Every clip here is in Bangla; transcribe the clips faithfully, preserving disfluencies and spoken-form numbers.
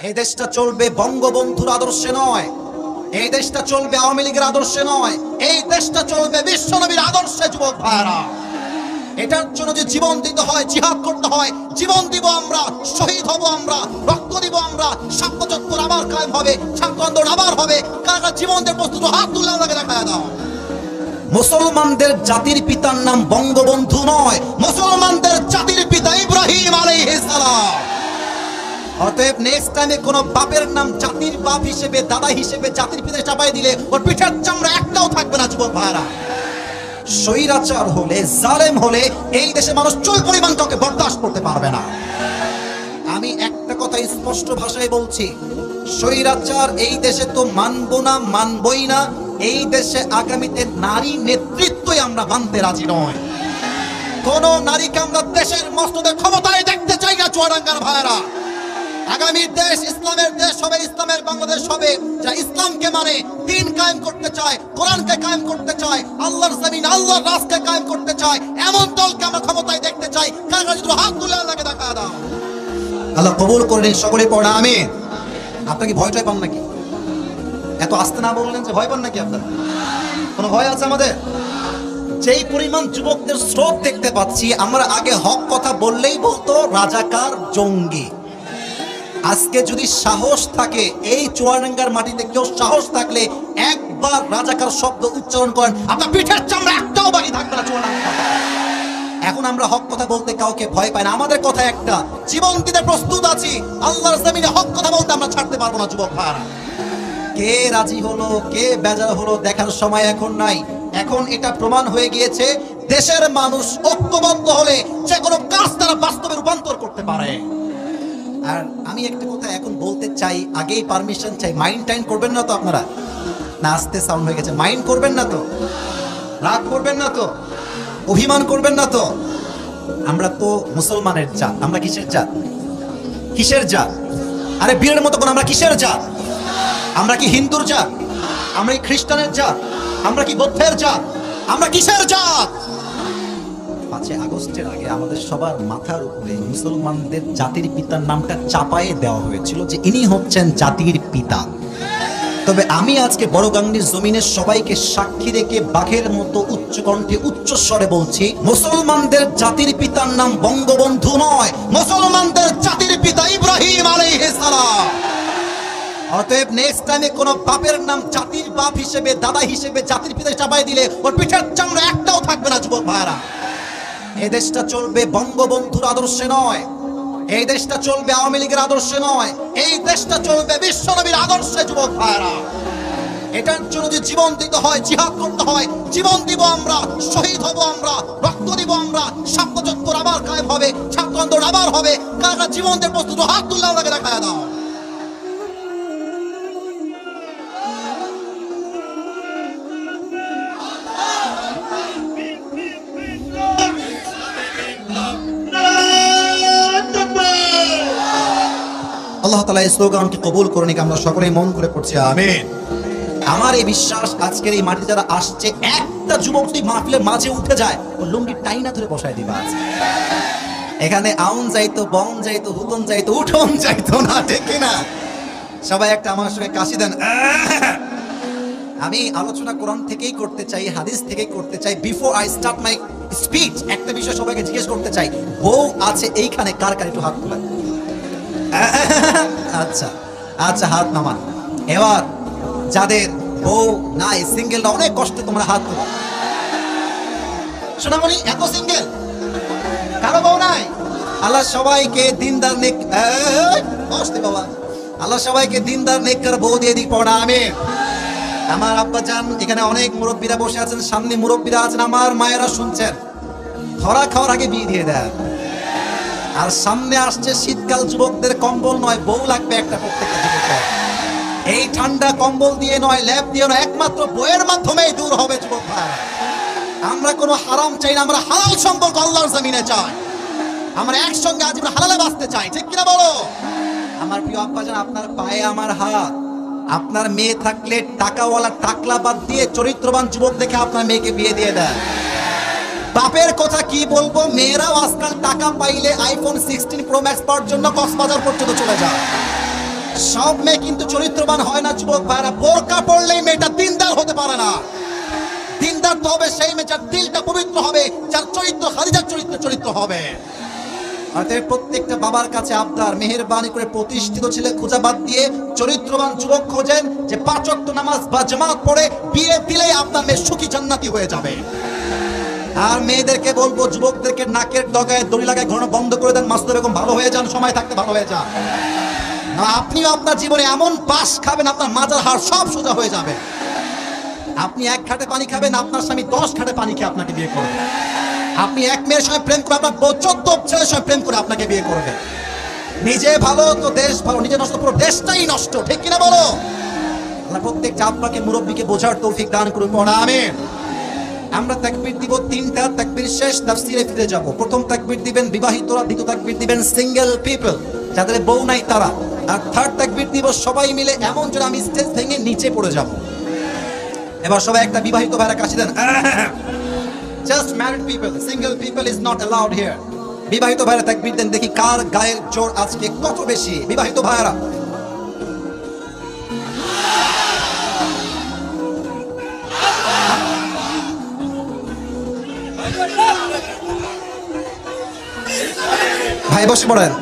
এই দেশটা চলবে বঙ্গবন্ধুর আদর্শে নয়, এই দেশটা চলবে আওয়ামী লীগের আদর্শে নয়, এই দেশটা চলবে বিশ্বনবীর আদর্শে। যুবক ভাইরা, এটার জন্য যে জীবন দিতে হয়, জিহাদ করতে হয়, জীবন দিব আমরা, শহীদ হব আমরা, রক্ত দিব আমরা। ছাত্র চত্বর আবার কায়েম হবে, ছাত্র আন্দোলন আবার হবে। কারা জীবন দিয়ে প্রস্তুত, হাত তুলে আমাকে দেখা দাও। মুসলমানদের জাতির পিতার নাম বঙ্গবন্ধু নয়, মুসলমানদের জাতির পিতা ইব্রাহিম আলাইহিস সালাম। অতএব নেক্সট টাইমে কোন বাপের নাম জাতির বাপ হিসেবে, দাদা হিসেবে জাতির পিতা চাপাই দিলে ওর পিঠের চামড়া একটাও থাকবে না। যুবক ভাইরা, স্বৈরাচার হলে, জালেম হলে এই দেশে মানুষ চুল পরিমাণ কাউকে বরদাস্ত করতে পারবে না। আমি একটা কথা স্পষ্ট ভাষায় বলছি, স্বৈরাচার এই দেশে তো মানবো না, মানবই না। এই দেশে আগামীতে নারী নেতৃত্বই আমরা মানতে রাজি নয়। কোন নারীকে আমরা দেশের মস্তদে ক্ষমতায় দেখতে চাই না। চুয়াডাঙ্গার ভাইরা, আগামী দেশ ইসলামের দেশ হবে, ইসলামের বাংলাদেশ হবে। যা ইসলামকে মানে, দ্বীন কায়েম করতে চায়, কোরআনকে কায়েম করতে চায়, আল্লাহর জমিন, আল্লাহর রাষ্ট্রকে কায়েম করতে চায়, এমন দলকে আমরা ক্ষমতায় দেখতে চাই। কার কাছে হাত তুলে আল্লাহকে দেখা দাও। আল্লাহ কবুল করে সকলে পড়া আমিন। আপনার কি ভয় টয় পান নাকি? এত আস্তে না বললেন যে ভয় পান নাকি? আপনার কোনো ভয় আছে আমাদের? যেই পরিমাণ যুবকদের স্রোত দেখতে পাচ্ছি, আমরা আগে হক কথা বললেই বলতো রাজাকার, জঙ্গি। আজকে যদি সাহস থাকে, এই চুয়াডাঙ্গার মাটিতে কেউ সাহস থাকলে একবার রাজাকার শব্দ উচ্চারণ করেন, আপনার পিঠের চামড়া একটাও বাকি থাকবে না চুয়াডাঙ্গা। এখন আমরা হক কথা বলতে কাউকে ভয় পাই না। আমাদের কথা একটা, জীবন দিতে প্রস্তুত আছি। আল্লাহর জমিনে হক কথা বলতে আমরা ছাড়তে পারবো না। যুবক ভাইরা, কে রাজি হলো, কে বেজার হলো দেখার সময় এখন নাই। এখন এটা প্রমাণ হয়ে গিয়েছে, দেশের মানুষ ঐক্যবদ্ধ হলে যে কোনো কাজ তারা বাস্তবে রূপান্তর করতে পারে। আর আমি একটা কথা এখন বলতে চাই, আগেই পারমিশন চাই। মাইন্ড টাইম করবেন না তো আপনারা? না, আস্তে সাউন্ড হয়ে গেছে। মাইন্ড করবেন না তো? রাগ করবেন না তো? অভিমান করবেন না তো? আমরা তো মুসলমানের জাত। আমরা কিসের জাত? কিসের জাত? আরে বীরের মতো কোন আমরা কিসের জাত? আমরা কি হিন্দুর জাত? আমরা কি খ্রিস্টানের জাত? আমরা কি বৌদ্ধের জাত? আমরা কিসের জাত? পাঁচই আগস্টের আগে আমাদের সবার মাথার উপরে মুসলমানদের জাতির পিতার নামটা চাপায়ে দেওয়া হয়েছিল যে ইনি হচ্ছেন জাতির পিতা। তবে আমি আজকে বড়গাংনীর জমিনের সবাইকে সাক্ষী রেখে বাঘের মতো উচ্চ কণ্ঠে উচ্চ স্বরে বলছি, মুসলমানদের জাতির পিতার নাম বঙ্গবন্ধু নয়, মুসলমানদের জাতির পিতা ইব্রাহিম আলাইহিস সালাম। অতএব নেক্সট টাইমে কোন বাপের নাম জাতির বাপ হিসেবে, দাদা হিসেবে জাতির পিতা চাপাই দিলে ওর পিঠের চামড়া একটাও থাকবে না। যুবক ভাইরা, এই দেশটা চলবে বঙ্গবন্ধুর আদর্শে নয়, এই দেশটা চলবে আওয়ামী লীগের আদর্শে নয়, এই দেশটা চলবে বিশ্বনবীর আদর্শে। যুবক ভাইরা, এটার জন্য যে জীবন দিতে হয়, জিহাদ করতে হয়, জীবন দিব আমরা, শহীদ হব আমরা, রক্ত দিব আমরা। ছাত্র চত্বর আবার কায়েম হবে, ছাত্র আন্দোলন আবার হবে। কারা জীবন দিয়ে প্রস্তুত, হাত তুলে আমাকে দেখা দাও। আল্লাহ তাআলা এই স্লোগানকে কবুল করে নিক। আমরা সকলেই মন করে পড়ছি আমিন। আমার এই বিশ্বাস, আজকের এই মাটি যারা আসছে, একটা যুবক যদি মাহফিলের মাঝে উঠে যায়, ও লুঙ্গি টাইনা ধরে বসায় দিবা। এখানে আউন যাইতো, বন যাইতো, হুতন যাইতো, উঠন যাইতো না, ঠিক না? সবাই একটা আমার সঙ্গে কাশি দেন। আমি আলোচনা কোরআন থেকেই করতে চাই, হাদিস থেকেই করতে চাই। Before I start my speech, একটা বিষয় সবাইকে জিজ্ঞেস করতে চাই, বউ আছে এইখানে কার কার? একটু হাত তোলা। আচ্ছা আচ্ছা, হাত নামান। এবার যাদের বউ নাই, সিঙ্গেলরা, অনেক কষ্ট, তোমরা হাত তোলো। সোনামণি, এত সিঙ্গেল, কারো বউ নাই? আল্লাহ সবাইকে দিনদার নেক, বসতে বাবা, আল্লাহ সবাইকে দিনদার নেককার বউ দিয়ে দিক। পড়া আমিন। আমার আব্বা জান, এখানে অনেক মুরব্বীরা বসে আছেন, সামনে মুরব্বীরা আছেন, আমার মায়েরা শুনছেন, ধরা খাওয়ার আগে বিয়ে দিয়ে দেন। আর সামনে আসছে শীতকাল, যুবকদের কম্বল নয়, বউ লাগবে একটা প্রত্যেকটা যুবকের। এই ঠান্ডা কম্বল দিয়ে নয়, ল্যাপ দিয়ে নয়, একমাত্র বইয়ের মাধ্যমেই দূর হবে। যুবক ভাই, আমরা কোনো হারাম চাই না, আমরা হালাল সম্পর্ক আল্লাহর জমিনে চাই। আমরা একসঙ্গে আজ হালালে বাঁচতে চাই, ঠিক কিনা বলো? আমার প্রিয় আব্বা জান, আপনার পায়ে আমার হাত। আপনার মেয়ে থাকলে টাকাওয়ালা টাকলা বাদ দিয়ে চরিত্রবান যুবক দেখে আপনার মেয়েকে বিয়ে দিয়ে দেন। বাপের কথা কি বলবো, মেয়েরাও আজকাল টাকা পাইলে আইফোন সিক্সটিন প্রো ম্যাক্স পাওয়ার জন্য কক্সবাজার পর্যন্ত চলে যায়। সব মেয়ে কিন্তু চরিত্রবান হয় না যুবক ভাইরা। বোরকা পড়লেই মেয়েটা দিনদার হতে পারে না। দিনদার তো হবে সেই মেয়ে যার দিলটা পবিত্র হবে, যার চরিত্র খাদিজার চরিত্র চরিত্র হবে। অতএব প্রত্যেকটা বাবার কাছে আবদার, মেহেরবানি করে প্রতিষ্ঠিত ছেলে খোঁজা বাদ দিয়ে চরিত্রবান যুবক খোঁজেন, যে পাঁচ ওয়াক্ত নামাজ বা জামাত পড়ে বিয়ে দিলেই আপনার মেয়ে সুখী জান্নাতি হয়ে যাবে। আর মেয়েদেরকে বলবো, যুবকদেরকে নাকের ডগায় দড়ি লাগায় ঘোরানো বন্ধ করে দেন। মাসুদ বেগম ভালো হয়ে যান, সময় থাকতে ভালো হয়ে যান। না, আপনিও আপনার জীবনে এমন পাশ খাবেন আপনার মাজার হাড় সব সোজা হয়ে যাবে। আপনি এক ঘাটে পানি খাবেন, আপনার স্বামী দশ ঘাটে পানি খেয়ে আপনাকে বিয়ে করবে। আপনি এক মেয়ের সঙ্গে প্রেম করে আপনার চোদ্দ ছেলের সঙ্গে প্রেম করে আপনাকে বিয়ে করবে। নিজে ভালো তো দেশ ভালো, নিজে নষ্ট পুরো দেশটাই নষ্ট, ঠিক কিনা বলো? আল্লাহ প্রত্যেক চাপবাকে মুরব্বীকে বোঝার তৌফিক দান করুন, আমিন। আমরা তাকবীর দিব তিনটা, তাকবীর শেষ তাফসীরে ফিরে যাব। প্রথম তাকবীর দিবেন বিবাহিতরা, দ্বিতীয় তাকবীর দিবেন সিঙ্গেল পিপল, যাদের বউ নাই তারা, আর থার্ড তাকবীর দিব সবাই মিলে এমন যেন আমি স্টেজ ভেঙে নিচে পড়ে যাব। এবার সবাই একটা বিবাহিত ভাইরা কাশি দেন। Just married people, single people is not allowed here. বিবাহিত ভাইরা তাকবীর দেন, দেখি কার গায়ের জোর আজকে কত বেশি। বিবাহিত ভাইরা ভাই বসে পড়েন।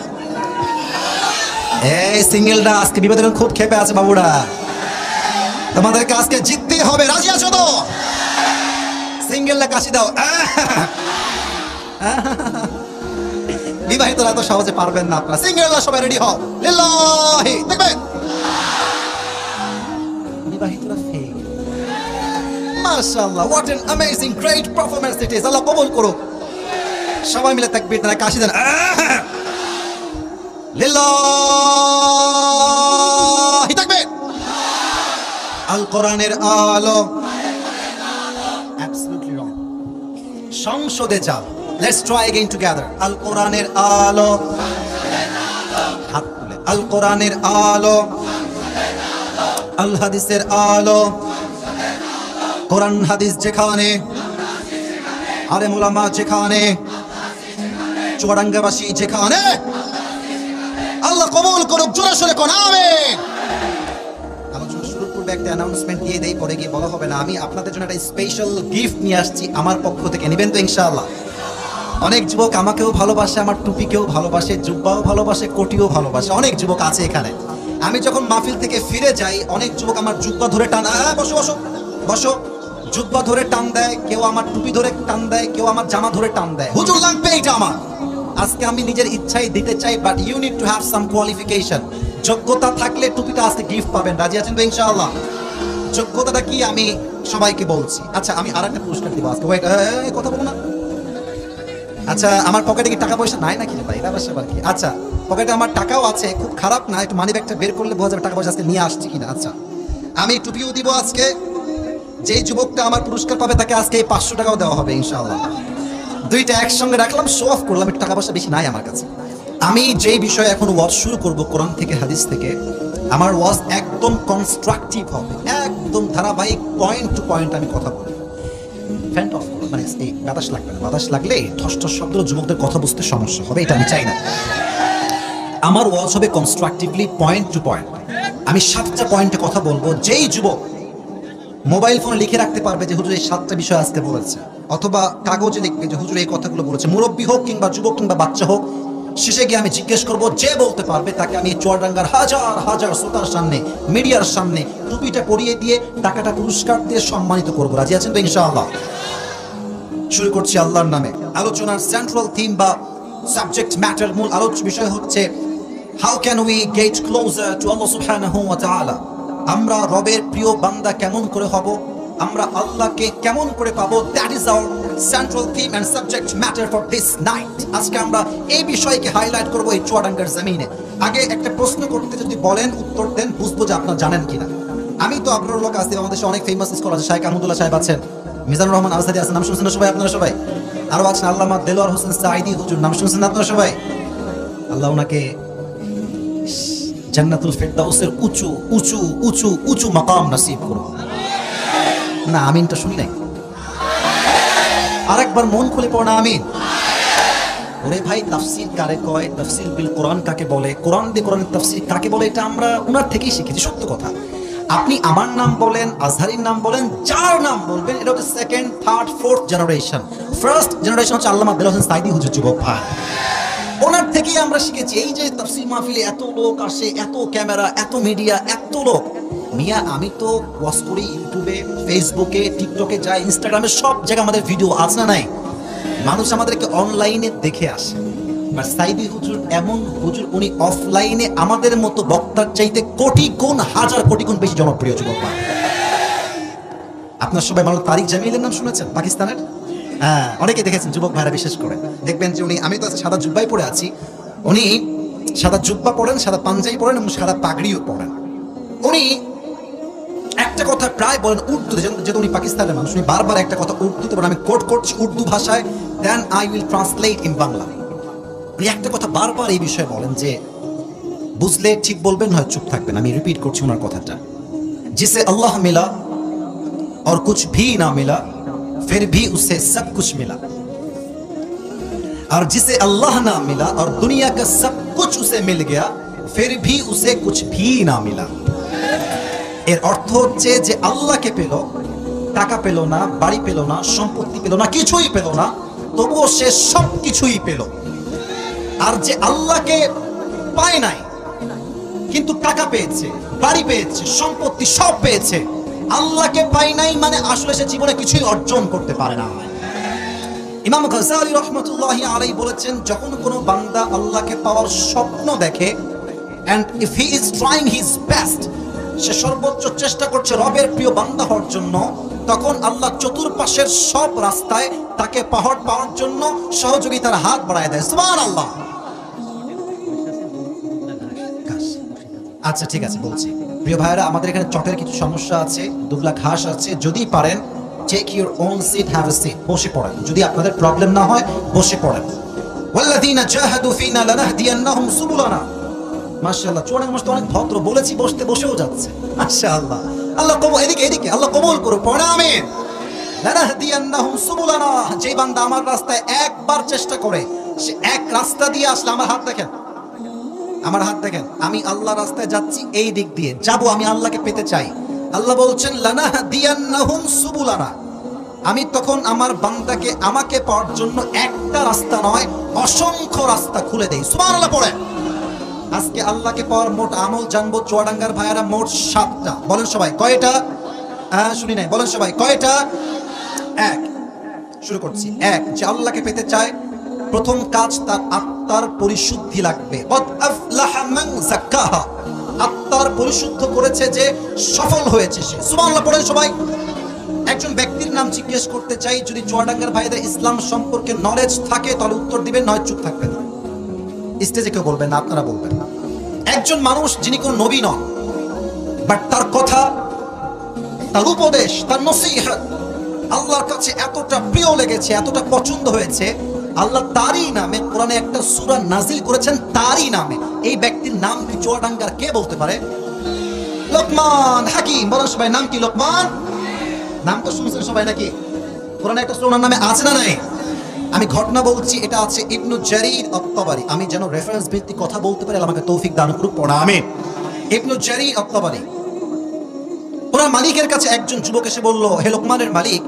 এই সিঙ্গেলরা আজকে বিবাদের খুব খেপে আছে বাবুরা, তোমাদেরকে আজকে জিততে হবে, রাজি আছো তো? সিঙ্গেলরা কাশি দাও। বিবাহিতরা তো সহজে পারবেন না আপনারা, সিঙ্গেলরা সবাই রেডি হও, লিল্লাহি দেখবেন। বিবাহিতরা ফেল, মাশাআল্লাহ, what an amazing great performance it is. Allah কবুল করুক। সবাই মিলে তাকবীর দেন, কাশি দেন, লিল্লাহি তাকবীর। আল কোরআনের আলো, অ্যাবসলিউটলি রং, সংসদে যাও। Let's try again together. আল কোরআনের আলো, হাত তুলে, আল কোরআনের আলো, আল হাদিসের আলো। কোরআন হাদিস যেখানে, আলেম উলামা যেখানে, চুয়াডাঙ্গাবাসী যেখানে, আল্লাহ কবুল করুক। জোরে সোরে কোন আমিন। আলোচনা শুরুর পূর্বে একটা অ্যানাউন্সমেন্ট দিয়ে দেই, পরে গিয়ে বলা হবে না। আমি আপনাদের জন্য একটা স্পেশাল গিফট নিয়ে আসছি আমার পক্ষ থেকে, নেবেন তো ইনশাআল্লাহ? অনেক যুবক আমাকেও ভালোবাসে, আমার টুপিকেও ভালোবাসে, জুব্বাও ভালোবাসে, কোটিও ভালোবাসে। অনেক যুবক আছে এখানে। আমি যখন মাহফিল থেকে ফিরে যাই, অনেক যুবক আমার জুব্বা ধরে টান, বসো বসো বসো, জুব্বা ধরে টান দেয়, কেউ আমার টুপি ধরে টান দেয়, কেউ আমার জামা ধরে টান দেয়। হুজুর লাগবে এটা আমার। আজকে আমি নিজের ইচ্ছাই দিতে চাই, but you need to have some qualification. যোগ্যতা থাকলে টুপিটা আজকে গিফট পাবেন, রাজি আছেন তো ইনশাআল্লাহ? যোগ্যতাটা কি আমি সবাইকে বলছি। আচ্ছা, আমি আর একটা পুরস্কার দিব আজকে। ওয়েট, কথা বলবো না। আচ্ছা, আমার পকেটে কি টাকা পয়সা নাই নাকি ভাই? এটা ব্যাপার কি? আচ্ছা, পকেটে আমার টাকাও আছে, খুব খারাপ না, একটু মানি ব্যাগটা বের করলে বোঝা যাবে টাকা পয়সা আজকে নিয়ে আসছি কিনা। আচ্ছা, আমি টুপিও দিব আজকে। যেই যুবকটা আমার পুরস্কার পাবে তাকে আজকে এই পাঁচশো টাকাও দেওয়া হবে ইনশাআল্লাহ। দুইটা একসঙ্গে রাখলাম, শো অফ করলাম। একটু টাকা পয়সা বেশি নাই আমার কাছে। আমি যেই বিষয়ে এখন ওয়াজ শুরু করব, কোরআন থেকে হাদিস থেকে, আমার ওয়াজ একদম কনস্ট্রাকটিভ হবে, একদম ধারাবাহিক, পয়েন্ট টু পয়েন্ট আমি কথা বলবো। ফ্যান অফ করো, মানে এই বাতাস লাগবে না। বাতাস লাগলে ঠস ঠস শব্দ যুবকদের কথা বুঝতে সমস্যা হবে, এটা আমি চাই না। আমার ওয়াজ হবে কনস্ট্রাকটিভলি, পয়েন্ট টু পয়েন্ট। আমি সাতটা পয়েন্টে কথা বলবো। যেই যুবক মোবাইল ফোনে লিখে রাখতে পারবে যে হুজুর এই সাতটা বিষয় আজকে বলেছে, অথবা কাগজে লিখবে যে হুজুর এই কথাগুলো বলেছে, মুরব্বী হোক কিংবা যুবক কিংবা বাচ্চা হোক, শেষে গিয়ে আমি জিজ্ঞেস করবো, যে বলতে পারবে তাকে আমি চুয়াডাঙ্গার হাজার হাজার শ্রোতার সামনে, মিডিয়ার সামনে টুপিটা পরিয়ে দিয়ে টাকাটা পুরস্কার দিয়ে সম্মানিত করবো। রাজি আছেন তো ইনশাআল্লাহ? শুরু করছি আল্লাহর নামে। আলোচনার সেন্ট্রাল থিম বা সাবজেক্ট ম্যাটার, মূল আলোচ্য বিষয় হচ্ছে how can we get closer to Allah সুবহানাহু ওয়া তাআলা। আমরা রবের প্রিয় বান্দা কেমন করে হব, আমরা আল্লাহকে কেমন করে পাবো, that is our central theme and subject matter for this night. আজকে আমরা এই বিষয়কে হাইলাইট করবো এই চুয়াডাঙ্গার জমিনে। আগে একটা প্রশ্ন করতে যদি বলেন, উত্তর দেন, বুঝবো যে আপনারা জানেন কিনা। আমি তো আপনার লোক আসতে, আমাদের অনেক ফেমাস স্কলার আছে, শাইখ আহমদুল্লাহ সাহেব আছেন, মিজানুর রহমান আজহারি আছেন, নাম শুনছেন না সবাই? আপনারা সবাই আরো আছেন, আল্লামা দেলোয়ার হোসেন সাঈদী হুজুর, নাম শুনছেন না আপনারা সবাই? আল্লাহ ওনাকে জান্নাতুল ফেরদাউসের উঁচু উঁচু উঁচু উঁচু মাকাম নসিব করুন। না, আমিনটা শুনি নাই, আরেকবার মন খুলে পড়ো না আমিন। ওরে ভাই তাফসীর কারে কয়, তাফসীর বিল কোরআন কাকে বলে, কোরআন দিয়ে কোরআনের তাফসীর কাকে বলে, এটা আমরা ওনার থেকেই শিখেছি। সত্য কথা, আপনি আমার নাম বলেন, আজহারির নাম বলেন, যার নাম বলবেন, এটা হচ্ছে second third fourth generation. First generation হচ্ছে আল্লামা দেলোয়ার হোসেন সাঈদী হুজুর যুবক ভাই, ওনার থেকেই আমরা শিখেছি। এই যে তাফসীর মাহফিলে এত লোক আসে, এত ক্যামেরা, এত মিডিয়া, এত লোক, মিয়া আমি তো ওয়াচ করি ইউটিউবে, ফেসবুকে, টিকটকে যাই, ইনস্টাগ্রামে, সব জায়গায় আমাদের ভিডিও আছে না নাই? মানুষ আমাদেরকে অনলাইনে দেখে আসে। আর সাঈদী হুজুর এমন হুজুর, উনি অফলাইনে আমাদের মতো বক্তার চাইতে কোটি গুণ, হাজার কোটি গুণ বেশি জনপ্রিয় যুবক ভাই। আপনার সবাই মাওলানা তারিক জামিলের নাম শুনেছেন, পাকিস্তানের? হ্যাঁ, অনেকে দেখেছেন, যুবক ভাইরা বিশেষ করে দেখবেন যে উনি, আমি তো সাদা জুব্বাই পরে আছি, উনি সাদা জুব্বা পরেন, সাদা পাঞ্জাবি পরেন এবং সাদা পাগড়িও পরেন। উনি একটা কথা প্রায় বলেন উর্দুতে, যেহেতু উনি পাকিস্তানের মানুষ, উনি বারবার একটা কথা উর্দুতে বলেন, আমি কোট করছি উর্দু ভাষায়, then I will translate in Bangla. উনি একটা কথা বারবার এই বিষয়ে বলেন যে বুঝলে ঠিক বলবেন, হয় চুপ থাকবেন। আমি রিপিট করছি ওনার কথাটা, जिसे अल्लाह मिला और कुछ भी ना मिला फिर भी उसे सब कुछ मिला, और जिसे अल्लाह ना मिला और दुनिया का सब कुछ उसे मिल गया फिर भी उसे कुछ भी ना मिला। এর অর্থ হচ্ছে যে আল্লাহকে পেল, টাকা পেল না, বাড়ি পেল না, সম্পত্তি পেল না, কিছুই পেল না, তবুও সে সব কিছুই পেল। আর যে আল্লাহকে পায় নাই কিন্তু টাকা পেয়েছে, বাড়ি পেয়েছে, সম্পত্তি সব পেয়েছে, আল্লাহকে পায় নাই মানে আসলে সে জীবনে কিছুই অর্জন করতে পারে না। ইমাম গাজ্জালী রাহমাতুল্লাহি আলাইহি বলেছেন, যখন কোনো বান্দা আল্লাহকে পাওয়ার স্বপ্ন দেখে, and if he is trying his best, সে সর্বোচ্চ চেষ্টা করছে রবের প্রিয় বান্দা হওয়ার জন্য, তখন আল্লাহ চতুর্পাশের সব রাস্তায় তাকে পাহাড় পাওয়ার জন্য সহযোগিতার হাত বাড়ায় দেয়। সুবহানাল্লাহ। আচ্ছা ঠিক আছে, বলছি প্রিয় ভাইরা, আমাদের এখানে চটের কিছু সমস্যা আছে, দুবলা ঘাস আছে, যদি পারেন take your own seat, have a seat, বসে পড়েন, যদি আপনাদের প্রবলেম না হয় বসে পড়েন। ওয়াল্লাযীনা জাহাদু ফীনা লানাহদিয়ান্নাহুম সুবুলানা। মাশাআল্লাহ, চোরাং মাস তো অনেক ভদ্র, বলেছি বসতে, বসেও যাচ্ছে। মাশাআল্লাহ, আল্লাহ কবুল, এদিকে এদিকে, আল্লাহ কবুল করুন, পড়ে আমিন। লানাহদিয়ান্নাহুম সুবুলানা, যে বান্দা আমার রাস্তায় একবার চেষ্টা করে, সে এক রাস্তা দিয়ে আসলে, আমার হাত দেখেন, আমার হাত দেখেন, আমি আল্লাহ রাস্তায় যাচ্ছি, এই দিক দিয়ে যাব, আমি আল্লাহকে পেতে চাই। আল্লাহ বলছেন লানাহদিয়ান্নাহুম সুবুলানা, আমি তখন আমার বান্দাকে আমাকে পাওয়ার জন্য একটা রাস্তা নয়, অসংখ্য রাস্তা খুলে দেই। সুবহানাল্লাহ পড়ে। আজকে আল্লাহকে পাওয়ার মোট আমল জানবো চুয়াডাঙ্গার ভাইয়েরা, মোট সাতটা। বলেন সবাই কয়টা? হ্যাঁ শুনি নাই, বলেন সবাই কয়টা? এক। শুরু করছি। এক, যে আল্লাহকে পেতে চায়, প্রথম কাজ তার আত্মার পরিশুদ্ধি লাগবে। কদ আফলাহা মান যাক্কাহা, আত্মার পরিশুদ্ধ করেছে যে সফল হয়েছে সে। সুবহানাল্লাহ পড়েন সবাই। একজন ব্যক্তির নাম জিজ্ঞেস করতে চাই, যদি চুয়াডাঙ্গার ভাইদের ইসলাম সম্পর্কে নলেজ থাকে তাহলে উত্তর দিবেন, নয় চুপ থাকবেন। স্টেজে কেউ বলবেন না, আপনারা বলবেন। একজন মানুষ যিনি কোন নবী নন, বাট তার কথা, তার উপদেশ, তার নসিহত আল্লাহর কাছে এতটা প্রিয় লেগেছে, এতটা পছন্দ হয়েছে, আল্লাহ তারই নামে কোরআনে একটা সূরা নাজিল করেছেন, তারই নামে। এই ব্যক্তির নাম কি চুয়াডাঙ্গার কে বলতে পারে? লোকমান হাকিম। বলেন সবাই, নাম কি? লোকমান। নাম তো শুনছেন সবাই নাকি? কোরআনে একটা সূরা নামে আছে না নাই? আমি ঘটনা বলছি, এটা আছে ইবনু জারীর আত-তাবারি। আমি যেন রেফারেন্স ভিত্তিক কথা বলতে পারি, আমাকে তৌফিক দান করুক, পড়া আমিন। ইবনু জারীর আত-তাবারি, ওনার মালিকের কাছে একজন যুবক এসে বলল, হে লোকমানের মালিক,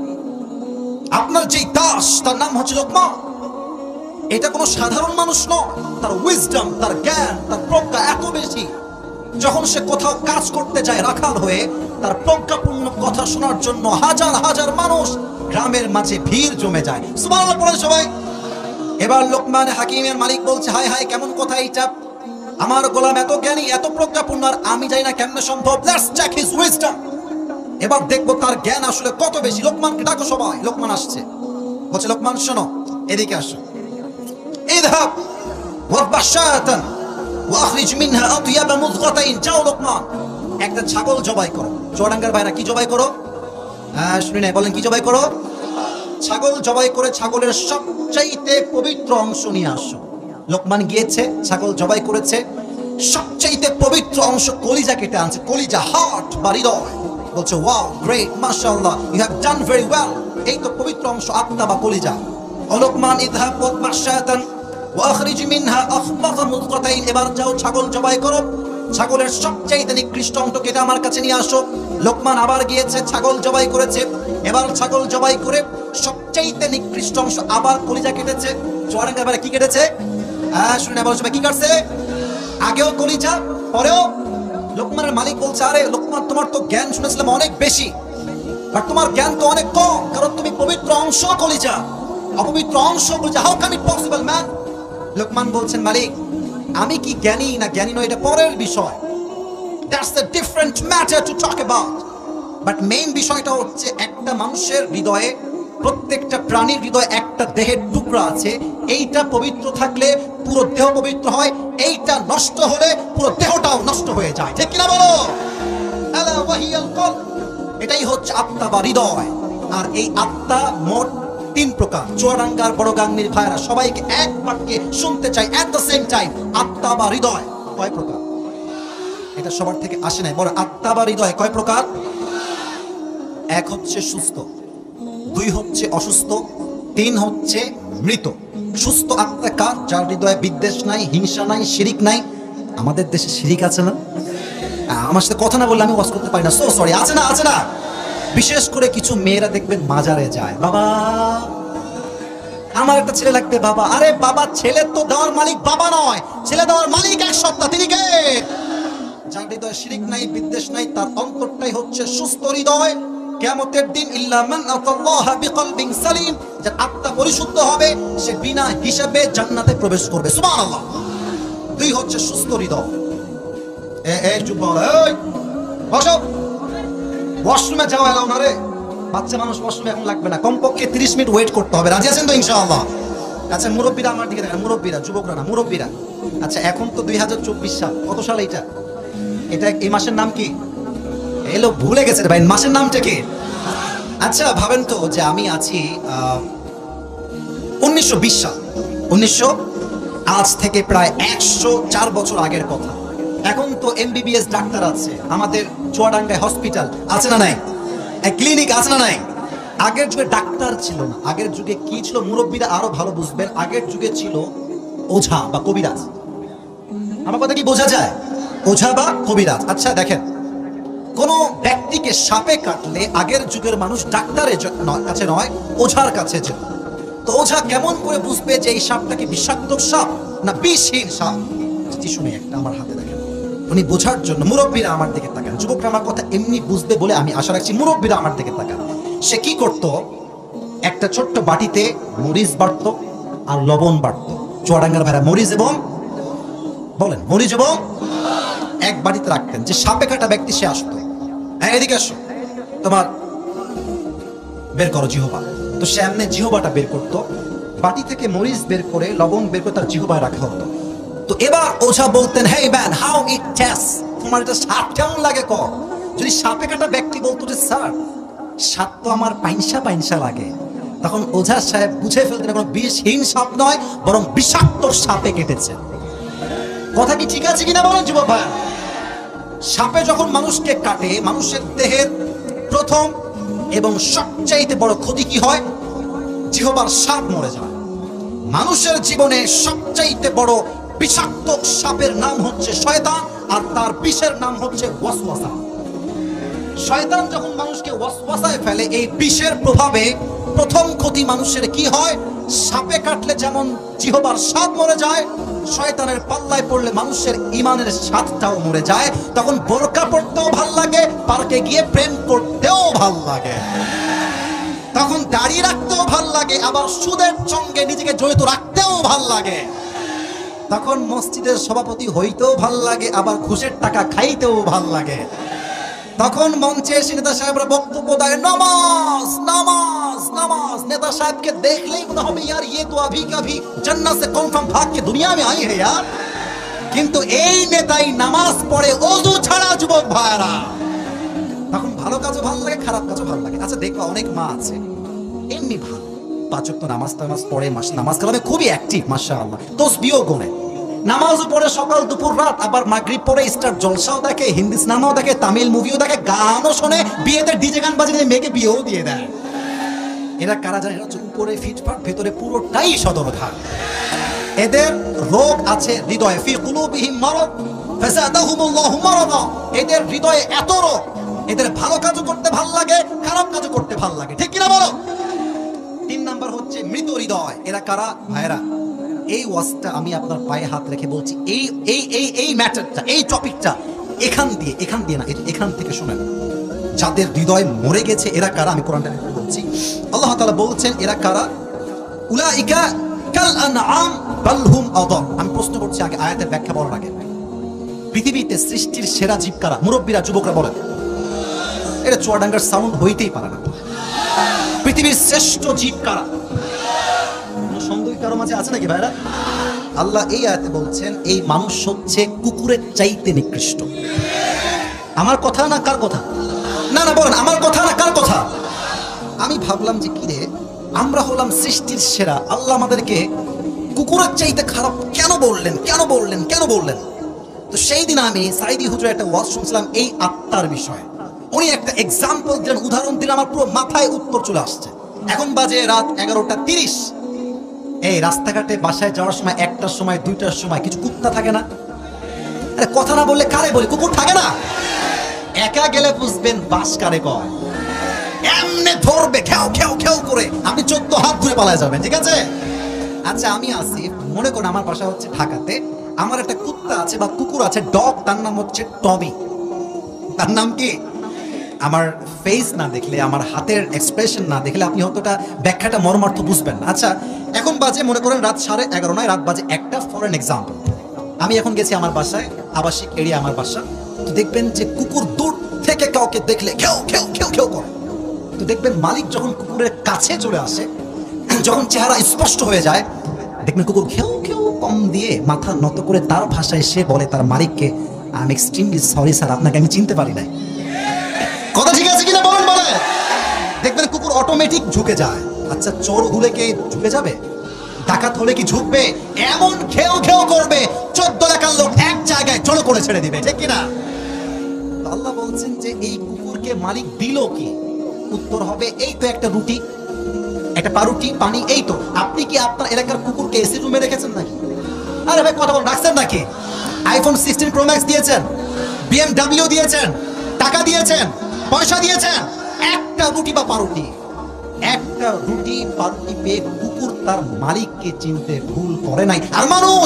আপনার যে দাস তার নাম হচ্ছে লোকমান, এটা কোনো সাধারণ মানুষ নয়, তার উইজডম, তার জ্ঞান, তার প্রজ্ঞা এত বেশি, যখন সে কোথাও কাজ করতে যায় রাখাল হয়ে, তার প্রজ্ঞাপূর্ণ কথা শোনার জন্য হাজার হাজার মানুষ গ্রামের মাঝে ভিড় জমে যায়। সুবহানাল্লাহ পড়েন সবাই। এবার লোকমান হাকিমের মালিক বলছে, হায় হায়, কেমন কথা এইটা, আমার গোলাম এত জ্ঞানী, এত প্রজ্ঞাপূর্ণ, আর আমি জানি না কেমনে সম্ভব। লেটস চেক হিজ উইজডম, এবার দেখবো তার জ্ঞান আসলে কত বেশি। লোকমানকে ডাকো সবাই। লোকমান আসছে, বলছে, লোকমান শোনো, এদিকে আসো। ইযহাব ওয়াবাশাতান ওয়াখরিজ মিনহা আতয়াবা মুযগাতাইন, যাও লোকমান, একটা ছাগল জবাই করো। চুয়াডাঙ্গার ভাইরা কি জবাই করো? হ্যাঁ শুনি নাই, বলেন কি জবাই করো? ছাগল জবাই করে ছাগলের সবচাইতে পবিত্র অংশ নিয়ে আসো। লোকমান গিয়েছে, ছাগল জবাই করেছে, সবচাইতে পবিত্র অংশ কলিজা কেটে আনছে, কলিজা, হার্ট বা হৃদয়। বলছে, ওয়াও, গ্রেট, মাশাআল্লাহ, you have done very well, এই তো পবিত্র অংশ, আত্মা বা কলিজা। ও লোকমান ইযহাব ওয়াতবা' শাতান ওয়া আখরিজ মিনহা আখবাথা মুদগাতাইন, এবার যাও ছাগল জবাই করো, ছাগলের সবচেয়ে নিকৃষ্ট অংশ কেটে আমার কাছে নিয়ে আসো। লোকমান আবার গিয়েছে, ছাগল জবাই করেছে, এবার ছাগল জবাই করে সবচেয়ে নিকৃষ্ট অংশ আবার কলিজা কেটেছে। চুয়াডাঙ্গা এবারে কি কেটেছে? হ্যাঁ শুনে আবার সবাই কি কাটছে? আগেও কলিজা, পরেও। লোকমানের মালিক বলছে, আরে লোকমান তোমার তো জ্ঞান শুনেছিলাম অনেক বেশি, বাট তোমার জ্ঞান তো অনেক কম, কারণ তুমি পবিত্র অংশ কলিজা, অপবিত্র অংশ কলিজা, how can it possible man? Luqman বলছেন, মালিক আমি কি জ্ঞানী না জ্ঞানী নয় এটা পরের বিষয়, that's the different matter to talk about. But main বিষয়টা হচ্ছে একটা মানুষের হৃদয়ে, প্রত্যেকটা প্রাণীর হৃদয়ে একটা দেহের টুকরা আছে, এইটা পবিত্র থাকলে পুরো দেহ পবিত্র হয়, এইটা নষ্ট হলে পুরো দেহটাও নষ্ট হয়ে যায়, ঠিক কিনা বলো? আলা ওয়াহিয়াল কলব, এটাই হচ্ছে আত্মা বা হৃদয়। আর এই আত্মা মোট তিন প্রকার। চুয়াডাঙ্গার বড় গাংনীর ভাইরা সবাইকে এক বাক্যে শুনতে চাই এট দ্য সেম টাইম, আত্মা বা হৃদয় কয় প্রকার? এটা সবার থেকে আসে নাই, বড় আত্মা বা হৃদয় কয় প্রকার? এক হচ্ছে সুস্থ, দুই হচ্ছে অসুস্থ, তিন হচ্ছে মৃত। সুস্থ আত্মা কার? যার হৃদয়ে বিদ্বেষ নাই, হিংসা নাই, শিরিক নাই। আমাদের দেশে শিরিক আছে না? আমার সাথে কথা না বললে আমি ওয়াজ করতে পারি না, সো সরি। আছে না? আছে না? বিশেষ করে কিছু মেয়েরা দেখবেন মাজারে যায়, বাবা আমার একটা ছেলে লাগবে বাবা। আরে বাবা, ছেলে তো দেওয়ার মালিক বাবা নয়, ছেলে দেওয়ার মালিক এক সত্তা, তিনি কে? যার হৃদয়ে শিরিক নাই, বিদ্বেষ নাই, তার অন্তরটাই হচ্ছে সুস্থ হৃদয়। কিয়ামতের দিন ইল্লা মান আতাল্লাহ বিকলবিন সালিম, যার আত্মা পরিশুদ্ধ হবে সে বিনা হিসাবে জান্নাতে প্রবেশ করবে, সুবহানাল্লাহ। দুই হচ্ছে সুস্থ হৃদয়। এ এ চুপ বল, এই বসো। ওয়াশরুমে যাও এলাও না রে, বাচ্চা মানুষ ওয়াশরুমে এখন লাগবে না, কমপক্ষে তিরিশ মিনিট ওয়েট করতে হবে। রাজি আছেন তো ইনশাআল্লাহ? আচ্ছা মুরব্বীরা আমার দিকে দেখেন, মুরব্বীরা, যুবকরা না, মুরব্বীরা। আচ্ছা এখন তো দুই হাজার চব্বিশ সাল, কত সাল এটা? এটা এই মাসের নাম কি? এলো ভুলে গেছে ভাই, মাসের নামটা কি? আচ্ছা ভাবেন তো যে আমি আছি উনিশশো বিশ সাল, উনিশশো আজ থেকে প্রায় একশো চার বছর আগের কথা। এখন তো এমবিবিএস ডাক্তার আছে আমাদের চুয়াডাঙ্গায়, হসপিটাল আছে না নাই? ক্লিনিক আছে না নাই? আগের যুগে ডাক্তার ছিল না, আগের যুগে কি ছিল? মুরব্বীরা আরো ভালো বুঝবেন, আগের যুগে ছিল ওঝা বা কবিরাজ। আমার কথা কি বোঝা যায়? ওঝা বা কবিরাজ। আচ্ছা দেখেন, কোন ব্যক্তিকে সাপে কাটলে আগের যুগের মানুষ ডাক্তারের কাছে নয়, ওঝার কাছে যেত। তো ওঝা কেমন করে বুঝবে যে এই সাপটা কি বিষাক্ত সাপ না বিষহীন সাপ? শুনে একটা আমার হাতে দেখেন, উনি বোঝার জন্য মুরব্বীরা আমার দিকে তাকান, যুবকরা আমার কথা এমনি বুঝবে বলে আমি আশা রাখছি, মুরব্বীরা আমার দিকে তাকান। সে কি করত? একটা ছোট্ট বাটিতে মরিচ বাড়তো আর লবণ বাড়তো। চুয়াডাঙ্গার ভাইরা মরিচ এবং বলেন মরিচ এবং এক বাটিতে রাখতেন। যে সাপে কাটা ব্যক্তি সে আসতো, হ্যাঁ এদিকে আসো, তোমার বের করো জিহবা। তো সে এমনি জিহবাটা বের করতো, বাটি থেকে মরিচ বের করে লবণ বের করে তার জিহবায় রাখা হতো। তো এবার ওঝা বলতেন, hey man how it taste, তোমার এটা স্বাদ কেমন লাগে ক? যদি সাপে কাটা ব্যক্তি বলতো যে স্যার স্বাদ তো আমার পাইনসা পাইনসা লাগে, তখন ওঝা সাহেব বুঝে ফেলতেন কোনো বিষহীন সাপ নয়, বরং বিষাক্ত সাপে কেটেছে। কথা কি ঠিক আছে কিনা বলেন যুবক ভাই? সাপে যখন মানুষকে কাটে, মানুষের দেহের প্রথম এবং সবচাইতে বড় ক্ষতি কি হয়? জিহবার সাপ মরে যায়। মানুষের জীবনে সবচাইতে বড় বিষাক্ত সাপের নাম হচ্ছে শয়তান, আর তার বিষের নাম হচ্ছে ওয়াসওয়াসা। শয়তান যখন মানুষকে ওয়াসওয়াসায় ফেলে, এই বিষের প্রভাবে প্রথম ক্ষতি মানুষের কি হয়? সাপে কাটলে যেমন জিহবার স্বাদ মরে যায়, শয়তানের পাল্লায় পড়লে মানুষের ইমানের স্বাদটাও মরে যায়। তখন বোরকা পড়তেও ভাল লাগে, পার্কে গিয়ে প্রেম করতেও ভাল লাগে, তখন দাড়ি রাখতেও ভাল লাগে, আবার সুদের সঙ্গে নিজেকে জড়িত রাখতেও ভাল লাগে, তখন মসজিদের সভাপতি হইতেও ভাল লাগে, আবার ঘুষের টাকা খাইতেও ভাল লাগে। তখন মঞ্চে এসে নেতা সাহেবরা বক্তব্য দেয়, নামাজ নামাজ নামাজ। নেতা সাহেবকে দেখলেই মনে হবে यार ये तो अभी कभी जन्नत से कन्फर्म भाग के दुनिया में आई है यार। কিন্তু এই নেতাই নামাজ পড়ে ওযু ছাড়া, যুবক ভাইরা। তখন ভালো কাজও ভালো লাগে, খারাপ কাজও ভালো লাগে। আচ্ছা দেখবা অনেক মা আছে এমনি ভালো, পাঁচ ওয়াক্ত নামাজ টামাজ পড়ে, মাস নামাজ কালামে খুবই অ্যাক্টিভ মাশাআল্লাহ, তসবিহও গোনে, নামাজও পড়ে সকাল দুপুর রাত, আবার মাগরিব পড়ে স্টার জলসাও দেখে, হিন্দি সিনেমাও দেখে, তামিল মুভিও দেখে, গানও শোনে, বিয়েতে ডিজে গান বাজিয়ে মেয়েকে বিয়েও দিয়ে দেয়। এরা কারা জানেন? এরা হচ্ছে উপরে ফিটফাট, ভেতরে পুরোটাই সদরঘাট। এদের রোগ আছে হৃদয়ে, ফি কুলুবিহিম মারাদ ফাযাদাহুমুল্লাহু মারাদা। এদের হৃদয়ে এত রোগ, এদের ভালো কাজও করতে ভাল লাগে, খারাপ কাজও করতে ভাল লাগে, ঠিক কিনা বলো? তিন নাম্বার হচ্ছে মৃত হৃদয়। এরা কারা ভাইরা? এই ওয়াজটা আমি আপনার পায়ে হাত রেখে বলছি, এই এই এই এই ম্যাটারটা, এই টপিকটা এখান দিয়ে এখান দিয়ে না, এখান থেকে শুনেন। যাদের হৃদয় মরে গেছে এরা কারা? আমি কোরআনটা বলছি, আল্লাহ তাআলা বলছেন এরা কারা? উলাইকা কাল আনআম বাল হুম আদাল। আমি প্রশ্ন করছি আগে আয়াতের ব্যাখ্যা বলার আগে, পৃথিবীতে সৃষ্টির সেরা জীব কারা? মুরব্বীরা, যুবকরা বলেন। এটা চুয়াডাঙ্গার সাউন্ড হইতেই পারে না। পৃথিবীর শ্রেষ্ঠ জীব কারা? কোনো সন্দেহ কারো মাঝে আছে নাকি ভাইরা? আল্লাহ এই আয়াতে বলছেন এই মানুষ হচ্ছে কুকুরের চাইতে নিকৃষ্ট। আমার কথা না কার কথা? না না বলেন, আমার কথা না কার কথা? আমি ভাবলাম যে কি রে, আমরা হলাম সৃষ্টির সেরা, আল্লাহ আমাদেরকে কুকুরের চাইতে খারাপ কেন বললেন কেন বললেন কেন বললেন? তো সেই দিন আমি সাইদি হুজুরের একটা ওয়াজ শুনছিলাম এই আত্মার বিষয়ে। উনি একটা এক্সাম্পল দিলেন, উদাহরণ দিলেন, আমার পুরো মাথায় উত্তর চলে আসছে। এখন বাজে রাত এগারোটা তিরিশ। এই রাস্তাঘাটে বাসায় যাওয়ার সময় একটার সময় দুইটার সময় কিছু কুত্তা থাকে না? আরে কথা না বললে কারে বলি? কুকুর থাকে না? একা গেলে বুঝবেন বাস কারে কয়। এমনে ধরবে খেও খেও খেও করে, আপনি চোদ্দ হাত ধরে পালায় যাবেন, ঠিক আছে? আচ্ছা আমি আসি, মনে করুন আমার বাসা হচ্ছে ঢাকাতে, আমার একটা কুত্তা আছে বা কুকুর আছে, ডগ, তার নাম হচ্ছে টমি। তার নাম কি? আমার ফেস না দেখলে, আমার হাতের এক্সপ্রেশন না দেখলে আপনি হয়তোটা ব্যাখ্যাটা মর্মার্থ বুঝবেন না। আচ্ছা এখন বাজে মনে করেন রাত সাড়ে এগারো নয়, রাত বাজে একটা। ফর এন এক্সাম্পল, আমি এখন গেছি আমার বাসায়, আবাসিক এরিয়া আমার বাসা। তো দেখবেন যে কুকুর দূর থেকে কাউকে দেখলে খেও খেও খেও খেও করে। তো দেখবেন মালিক যখন কুকুরের কাছে চলে আসে, যখন চেহারা স্পষ্ট হয়ে যায়, দেখবেন কুকুর খেও খেও কম দিয়ে মাথা নত করে তার ভাষায় সে বলে তার মালিককে, I am extremely sorry sir, আপনাকে আমি চিনতে পারি নাই। কথা ঠিক আছে কিনা বলেন বলে? দেখবেন কুকুর অটোমেটিক ঝুঁকে যায়। আচ্ছা চোর হলে কি ঝুঁকে যাবে? ডাকাত হলে কি ঝুঁকবে? এমন খেও খেও করবে, চোদ্দ লাখার লোক এক জায়গায় চলো করে ছেড়ে দিবে, ঠিক কিনা? আল্লাহ বলছেন যে এই কুকুরকে মালিক দিল কি? উত্তর হবে এই তো একটা রুটি, একটা পাউরুটি, পানি, এই তো। আপনি কি আপনার এলাকার কুকুরকে এসি রুমে রেখেছেন নাকি? আরে ভাই কথা বল, রাখছেন নাকি? আইফোন সিক্সটিন প্রো ম্যাক্স দিয়েছেন, বিএমডব্লিউ দিয়েছেন, টাকা দিয়েছেন, পয়সা দিয়েছেন, একটা রুটি বা পাউরুটি, একটা রুটি পাউরুটি পেয়ে কুকুর তার মালিককে চিনতে ভুল করে নাই। আর মানুষ,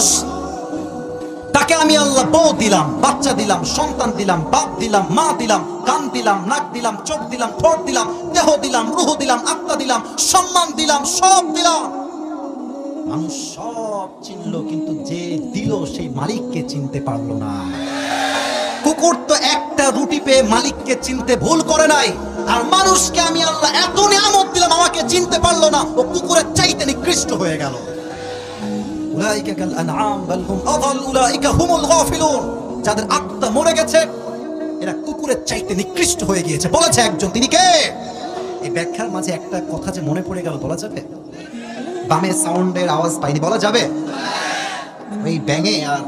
তাকে আমি আল্লাহ বউ দিলাম, বাচ্চা দিলাম, সন্তান দিলাম, বাপ দিলাম, মা দিলাম, কান দিলাম, নাক দিলাম, চোখ দিলাম, ঠোঁট দিলাম, দেহ দিলাম, রুহ দিলাম, আত্মা দিলাম, সম্মান দিলাম, সব দিলাম। মানুষ সব চিনলো, কিন্তু যে দিল সেই মালিককে চিনতে পারলো না। কুকুর তো একটা রুটি পেয়ে মালিককে চিনতে ভুল করে নাই। আর মানুষকে আমি আল্লাহ এত নিয়ামত দিলাম, আমাকে চিনতে পারলো না, ও কুকুরের চাইতে নিকৃষ্ট হয়ে গেল। উলাইকা কাল আনআম বাল হুম আযাল উলাইকা হুমুল গাফিলুন। যাদের আত্মা মরে গেছে এরা কুকুরের চাইতে নিকৃষ্ট হয়ে গিয়েছে, বলেছে একজন। তিনি কে? এই ব্যাখ্যার মাঝে একটা কথা যে মনে পড়ে গেল, বলা যাবে? বামে সাউন্ডের আওয়াজ পাইনি, বলা যাবে? ওই ব্যাঙে আর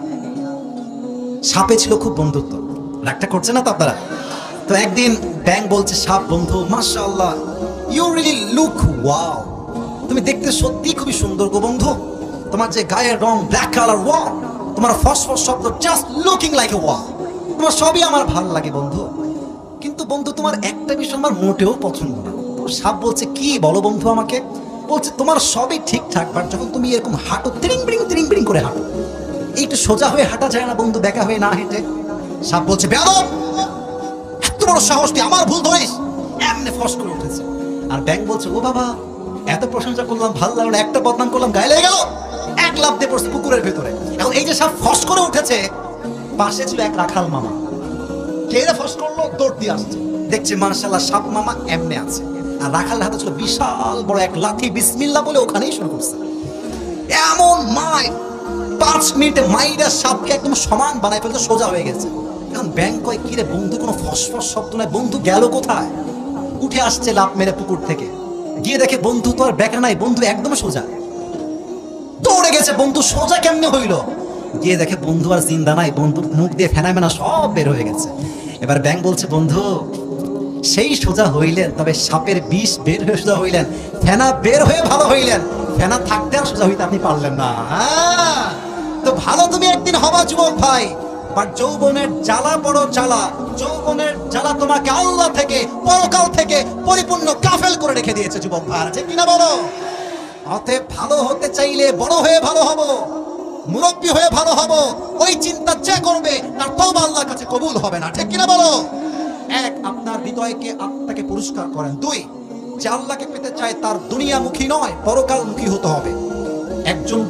সাপে ছিল খুব বন্ধুত্ব, রাগটা করছে না তো আপনারা? তো একদিন ব্যাঙ বলছে সাপ, বন্ধু মাশাআল্লাহ, ইউ রিয়েলি লুক ওয়াও, তুমি দেখতে সত্যি খুবই সুন্দর গো বন্ধু, তোমার যে গায়ের রং ব্ল্যাক কালার, ওয়াও, তোমার ফসফস শব্দ just looking like a wow, তোমার সবই আমার ভালো লাগে বন্ধু, কিন্তু বন্ধু তোমার একটা বিষয় আমার মোটেও পছন্দ না। তো সাপ বলছে কি বলো বন্ধু আমাকে? বলছে তোমার সবই ঠিকঠাক, বাট যখন তুমি এরকম হাঁটো, তিরিং বিরিং তিরিং বিরিং করে হাঁটো, এইটা সোজা হয়ে হাঁটা যায় না বন্ধু, বেঁকা হয়ে না হেঁটে। সাপ বলছে বেয়াদব, এত বড় সাহস তুই আমার ভুল ধরিস, এমনি ফস করে উঠেছে। আর ব্যাঙ বলছে ও বাবা, এত প্রশংসা করলাম, ভালো লাগলো, একটা বদনাম করলাম, গায়ে লেগে গেল, এক লাফ দিয়ে পড়ছে পুকুরের ভেতরে। এখন এই যে সাপ ফস করে উঠেছে, পাশে ছিল এক রাখাল মামা, কে ফস করলো, দৌড় দিয়ে আসছে, দেখছে মাশাআল্লাহ সাপ মামা এমনি আছে, আর রাখাল হাতে ছিল বিশাল বড় এক লাঠি, বিসমিল্লাহ বলে ওখানেই শুরু করছে। এমন মাই পাঁচ মিনিটে মাইরা সাপকে একদম সমান বানায় ফেলতে সোজা হয়ে গেছে। এখন ব্যাঙ কয় কি রে বন্ধু, কোনো ফসফস শব্দ নাই, বন্ধু গেল কোথায়? উঠে আসছে লাফ মেরে পুকুর থেকে, গিয়ে দেখে বন্ধু তো আর বেঁকা নাই, বন্ধু একদম সোজা। দৌড়ে গেছে, বন্ধু সোজা কেমনে হইল? গিয়ে দেখে বন্ধু আর জিন্দা নাই, বন্ধু মুখ দিয়ে ফেনা মেনা সব বের হয়ে গেছে। এবার ব্যাঙ বলছে বন্ধু সেই সোজা হইলেন, তবে সাপের বিষ বের হয়ে সোজা হইলেন, ফেনা বের হয়ে ভালো হইলেন। ফেনা থাকতে আর সোজা হইতে আপনি পারলেন না। হ্যাঁ, তো ভালো তুমি একদিন হবা যুবক ভাই, বাট যৌবনের জ্বালা বড় জ্বালা। যৌবনের জ্বালা তোমাকে আল্লাহ থেকে, পরকাল থেকে পরিপূর্ণ কাফেল করে রেখে দিয়েছে যুবক ভাই, ঠিক কিনা বলো? অতএব ভালো হতে চাইলে বড় হয়ে ভালো হব, মুরব্বী হয়ে ভালো হব, ওই চিন্তা যে করবে তার তওবা আল্লাহর কাছে কবুল হবে না, ঠিক কিনা বলো? এক, আপনার হৃদয়কে আত্মাকে পরিষ্কার করেন। দুই, যে আল্লাহকে পেতে চায় তার দুনিয়ামুখী নয় পরকালমুখী হতে হবে। একজন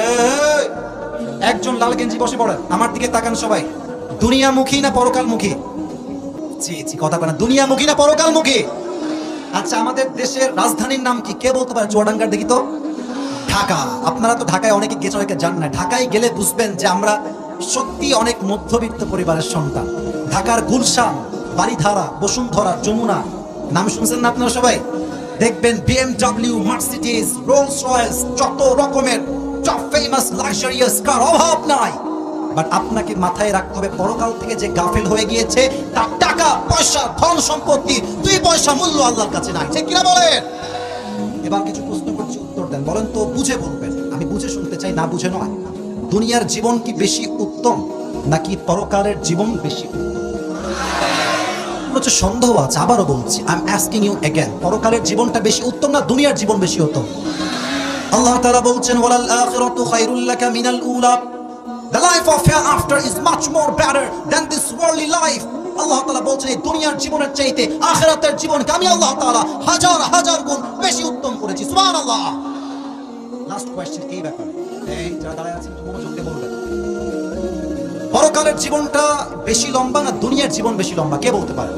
একজন লাল গেঞ্জি বসে পড়েন, আমার দিকে তাকান সবাই। দুনিয়ামুখী না পরকালমুখী? জি জি, কথা বলেন, দুনিয়ামুখী না পরকালমুখী? আচ্ছা, আমাদের দেশের রাজধানীর নাম কি? কে বলতে পারে? চুয়াডাঙ্গার দেখি তো। ঢাকা। আপনারা তো ঢাকায় অনেকে গেছে, অনেকে জান না। ঢাকায় গেলে বুঝবেন যে আমরা সত্যি অনেক মধ্যবিত্ত পরিবারের সন্তান। ঢাকার গুলশান, বারিধারা, বসুন্ধরা, যমুনা, নাম শুনছেন না আপনারা সবাই? দেখবেন বিএমডব্লিউ, মার্সিডিজ, রোলস রয়েস, যত রকমের টপ ফেমাস লাক্সারিয়াস কার অভাব নাই। বাট আপনাকে মাথায় রাখতে হবে, পরকাল থেকে যে গাফেল হয়ে গিয়েছে তার টাকা পয়সা, ধন সম্পত্তি দুই পয়সা মূল্য আল্লাহর কাছে নাই, ঠিক কিনা বলেন? এবার কিছু প্রশ্ন করছি, উত্তর দেন। বলেন তো, বুঝে বলবেন, আমি বুঝে শুনতে চাই, না বুঝে নয়। দুনিয়ার জীবন কি বেশি উত্তম নাকি পরকালের জীবন বেশি উত্তম? হচ্ছে সন্দেহ আছে, আবারও বলছি, I am asking you again, পরকালের জীবনটা বেশি উত্তম না দুনিয়ার জীবন বেশি উত্তম? আল্লাহ তাআলা বলছেন, ওয়ালাল আখিরাতু খায়রুল লাকা মিনাল উলা, the life of hereafter is much more better than this worldly life. আল্লাহ তাআলা বলছেন, এই দুনিয়ার জীবনের চাইতে আখিরাতের জীবনকে আমি আল্লাহ তাআলা হাজার হাজার গুণ বেশি উত্তম করেছি। সুবহানাল্লাহ। লাস্ট কোশ্চেন এই ব্যাপারে, এই যারা দাঁড়ায় আছেন একটু মনোযোগ দিয়ে বলবেন, পরকালের জীবনটা বেশি লম্বা না দুনিয়ার জীবন বেশি লম্বা? কে বলতে পারে?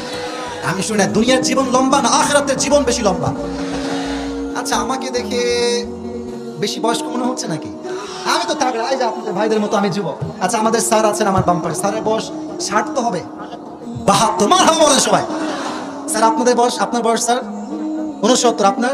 আমি শুনি না, দুনিয়ার জীবন লম্বা না আখিরাতের জীবন বেশি লম্বা? আচ্ছা, আমাকে দেখে বেশি বয়স্ক মনে হচ্ছে নাকি? আমি তো তাগড়া, এই যে আপনাদের ভাইদের মতো আমি যুবক। আচ্ছা, আমাদের স্যার আছেন আমার বাম্পার, স্যারের বয়স ষাট তো হবে, বাহাত্তর। মারহাবা বলেন সবাই। স্যার আপনাদের বয়স, আপনার বয়স স্যার উনসত্তর, আপনার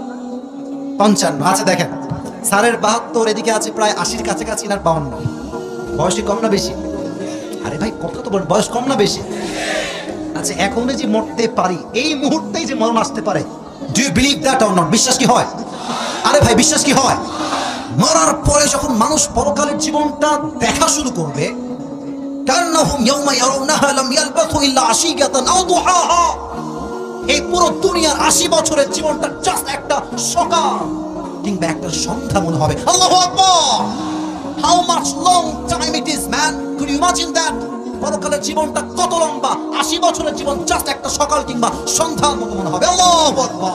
পঞ্চান্ন। আচ্ছা দেখেন, স্যারের বাহাত্তর, এদিকে আছে প্রায় আশির কাছাকাছি, না বাউন্ন। বয়সে কম না বেশি? আরে ভাই কথা তো বল, বয়স কম না বেশি? আচ্ছা, এখন যে মরতে পারি, এই মুহূর্তেই যে মরণ আসতে পারে, do you believe that or not? বিশ্বাস কি হয়? আরে ভাই বিশ্বাস কি হয়? মরার পরে যখন মানুষ পরকালের জীবনটা দেখা শুরু করবে, কান্নাহুম ইয়াওমা ইয়ারাউনাহা লাম ইয়ালবাথু ইল্লা আশিয়াতান আও দুহাহা, এই পুরো দুনিয়ার আশি বছরের জীবনটা জাস্ট একটা সকাল কিংবা একটা সন্ধ্যা মনে হবে। আল্লাহু আকবার! How much long time it is, man? Could you imagine that? পরকালের জীবনটা কত লম্বা! আশি বছরের জীবন জাস্ট একটা সকাল কিংবা সন্ধ্যার মতো মনে হবে। আল্লাহু আকবার!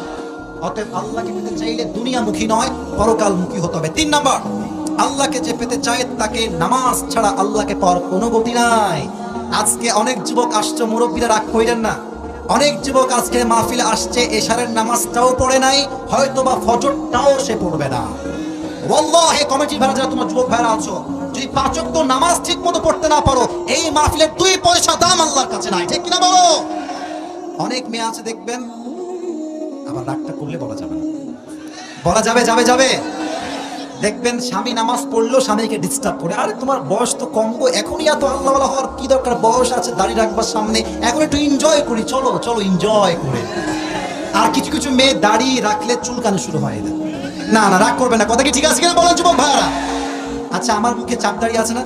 অতএব আল্লাহকে পেতে চাইলে দুনিয়ামুখী নয় পরকালমুখী হতে হবে। তিন নাম্বার, আল্লাহকে যে পেতে চায় তাকে নামাজ ছাড়া আল্লাহকে পাওয়ার কোনো গতি নাই। আজকে অনেক যুবক আসছে, মুরব্বীরা রাগ কইলেন না, অনেক যুবক আজকে মাহফিলে আসছে, এশারের নামাজটাও পড়ে নাই, হয়তো বা ফজরটাও সে পড়বে না। ওয়াল্লাহি কমিটি ভাড়া যারা তোমার যুবক ভাইরা আছো, যদি পাঁচ ওয়াক্ত নামাজ ঠিক মতো পড়তে না পারো, এই মাহফিলের দুই পয়সা দাম আল্লাহর কাছে নাই, ঠিক কিনা বলো? অনেক মেয়ে আছে দেখবেন, আবার রাগটা করলে বলা যাবে না, বলা যাবে যাবে যাবে দেখবেন স্বামী নামাজ পড়লেও স্বামীকে ডিস্টার্ব করে, আরে তোমার বয়স তো কম গো, এখনই এত আল্লাহওয়ালা হওয়ার কি দরকার? বয়স আছে, দাড়ি রাখবার সামনে, এখন একটু এনজয় করি, চলো চলো এনজয় করে। আর কিছু কিছু মেয়ে দাড়ি রাখলে চুলকানো শুরু হয় এদের। না না, রাগ করবে না, কথা কি ঠিক আছে কিনা বলেন যুবক ভাইরা? আচ্ছা, আমার মুখে চাপ দাঁড়িয়ে আছে না?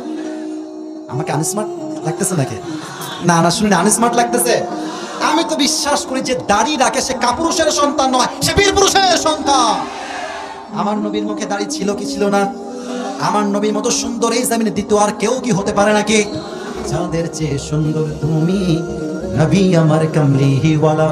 আমাকে আনস্মার্ট লাগতেছে নাকি? না না, শুনি আনস্মার্ট লাগতেছে। আমি তো বিশ্বাস করি যে দাড়ি রাখে সে কাপুরুষের সন্তান নয়, সে বীর পুরুষের সন্তান। আমার নবীর মুখে দাড়ি ছিল কি ছিল না? আমার নবীর মতো সুন্দর এই জমিনে দ্বিতীয় আর কেউ কি হতে পারে নাকি? যাদের চেয়ে সুন্দর তুমি নবী আমার কামলিহি ওয়ালা,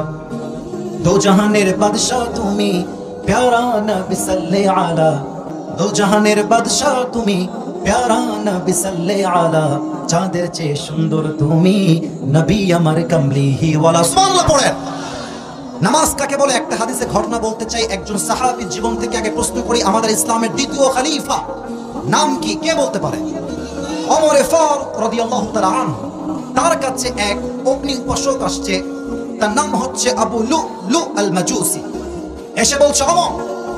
দো জাহানের বাদশা তুমি প্যারা নবী সাল্লাল্লাহু আলা, দো জাহানের বাদশা তুমি প্যারা নবী সাল্লাল্লাহু আলা, যাদের চেয়ে সুন্দর তুমি নবী আমার কামলিহি ওয়ালা। সুবহানাল্লাহ পড়েন। নামাজ কাকে বলে? একটা হাদিসে ঘটনা বলতে চাই, একজন সাহাবীর জীবন থেকে আগে প্রশ্ন করি। আমাদের ইসলামের দ্বিতীয় খলিফা নাম কি? কে বলতে পারে? ওমর ফারুক রাদিয়াল্লাহু তাআলা আনহু। তার কাছে এক অগ্নি উপাসক আসছে, তার নাম হচ্ছে আবু লুলু আল মাজুসি। এসে বলছে, ওমর,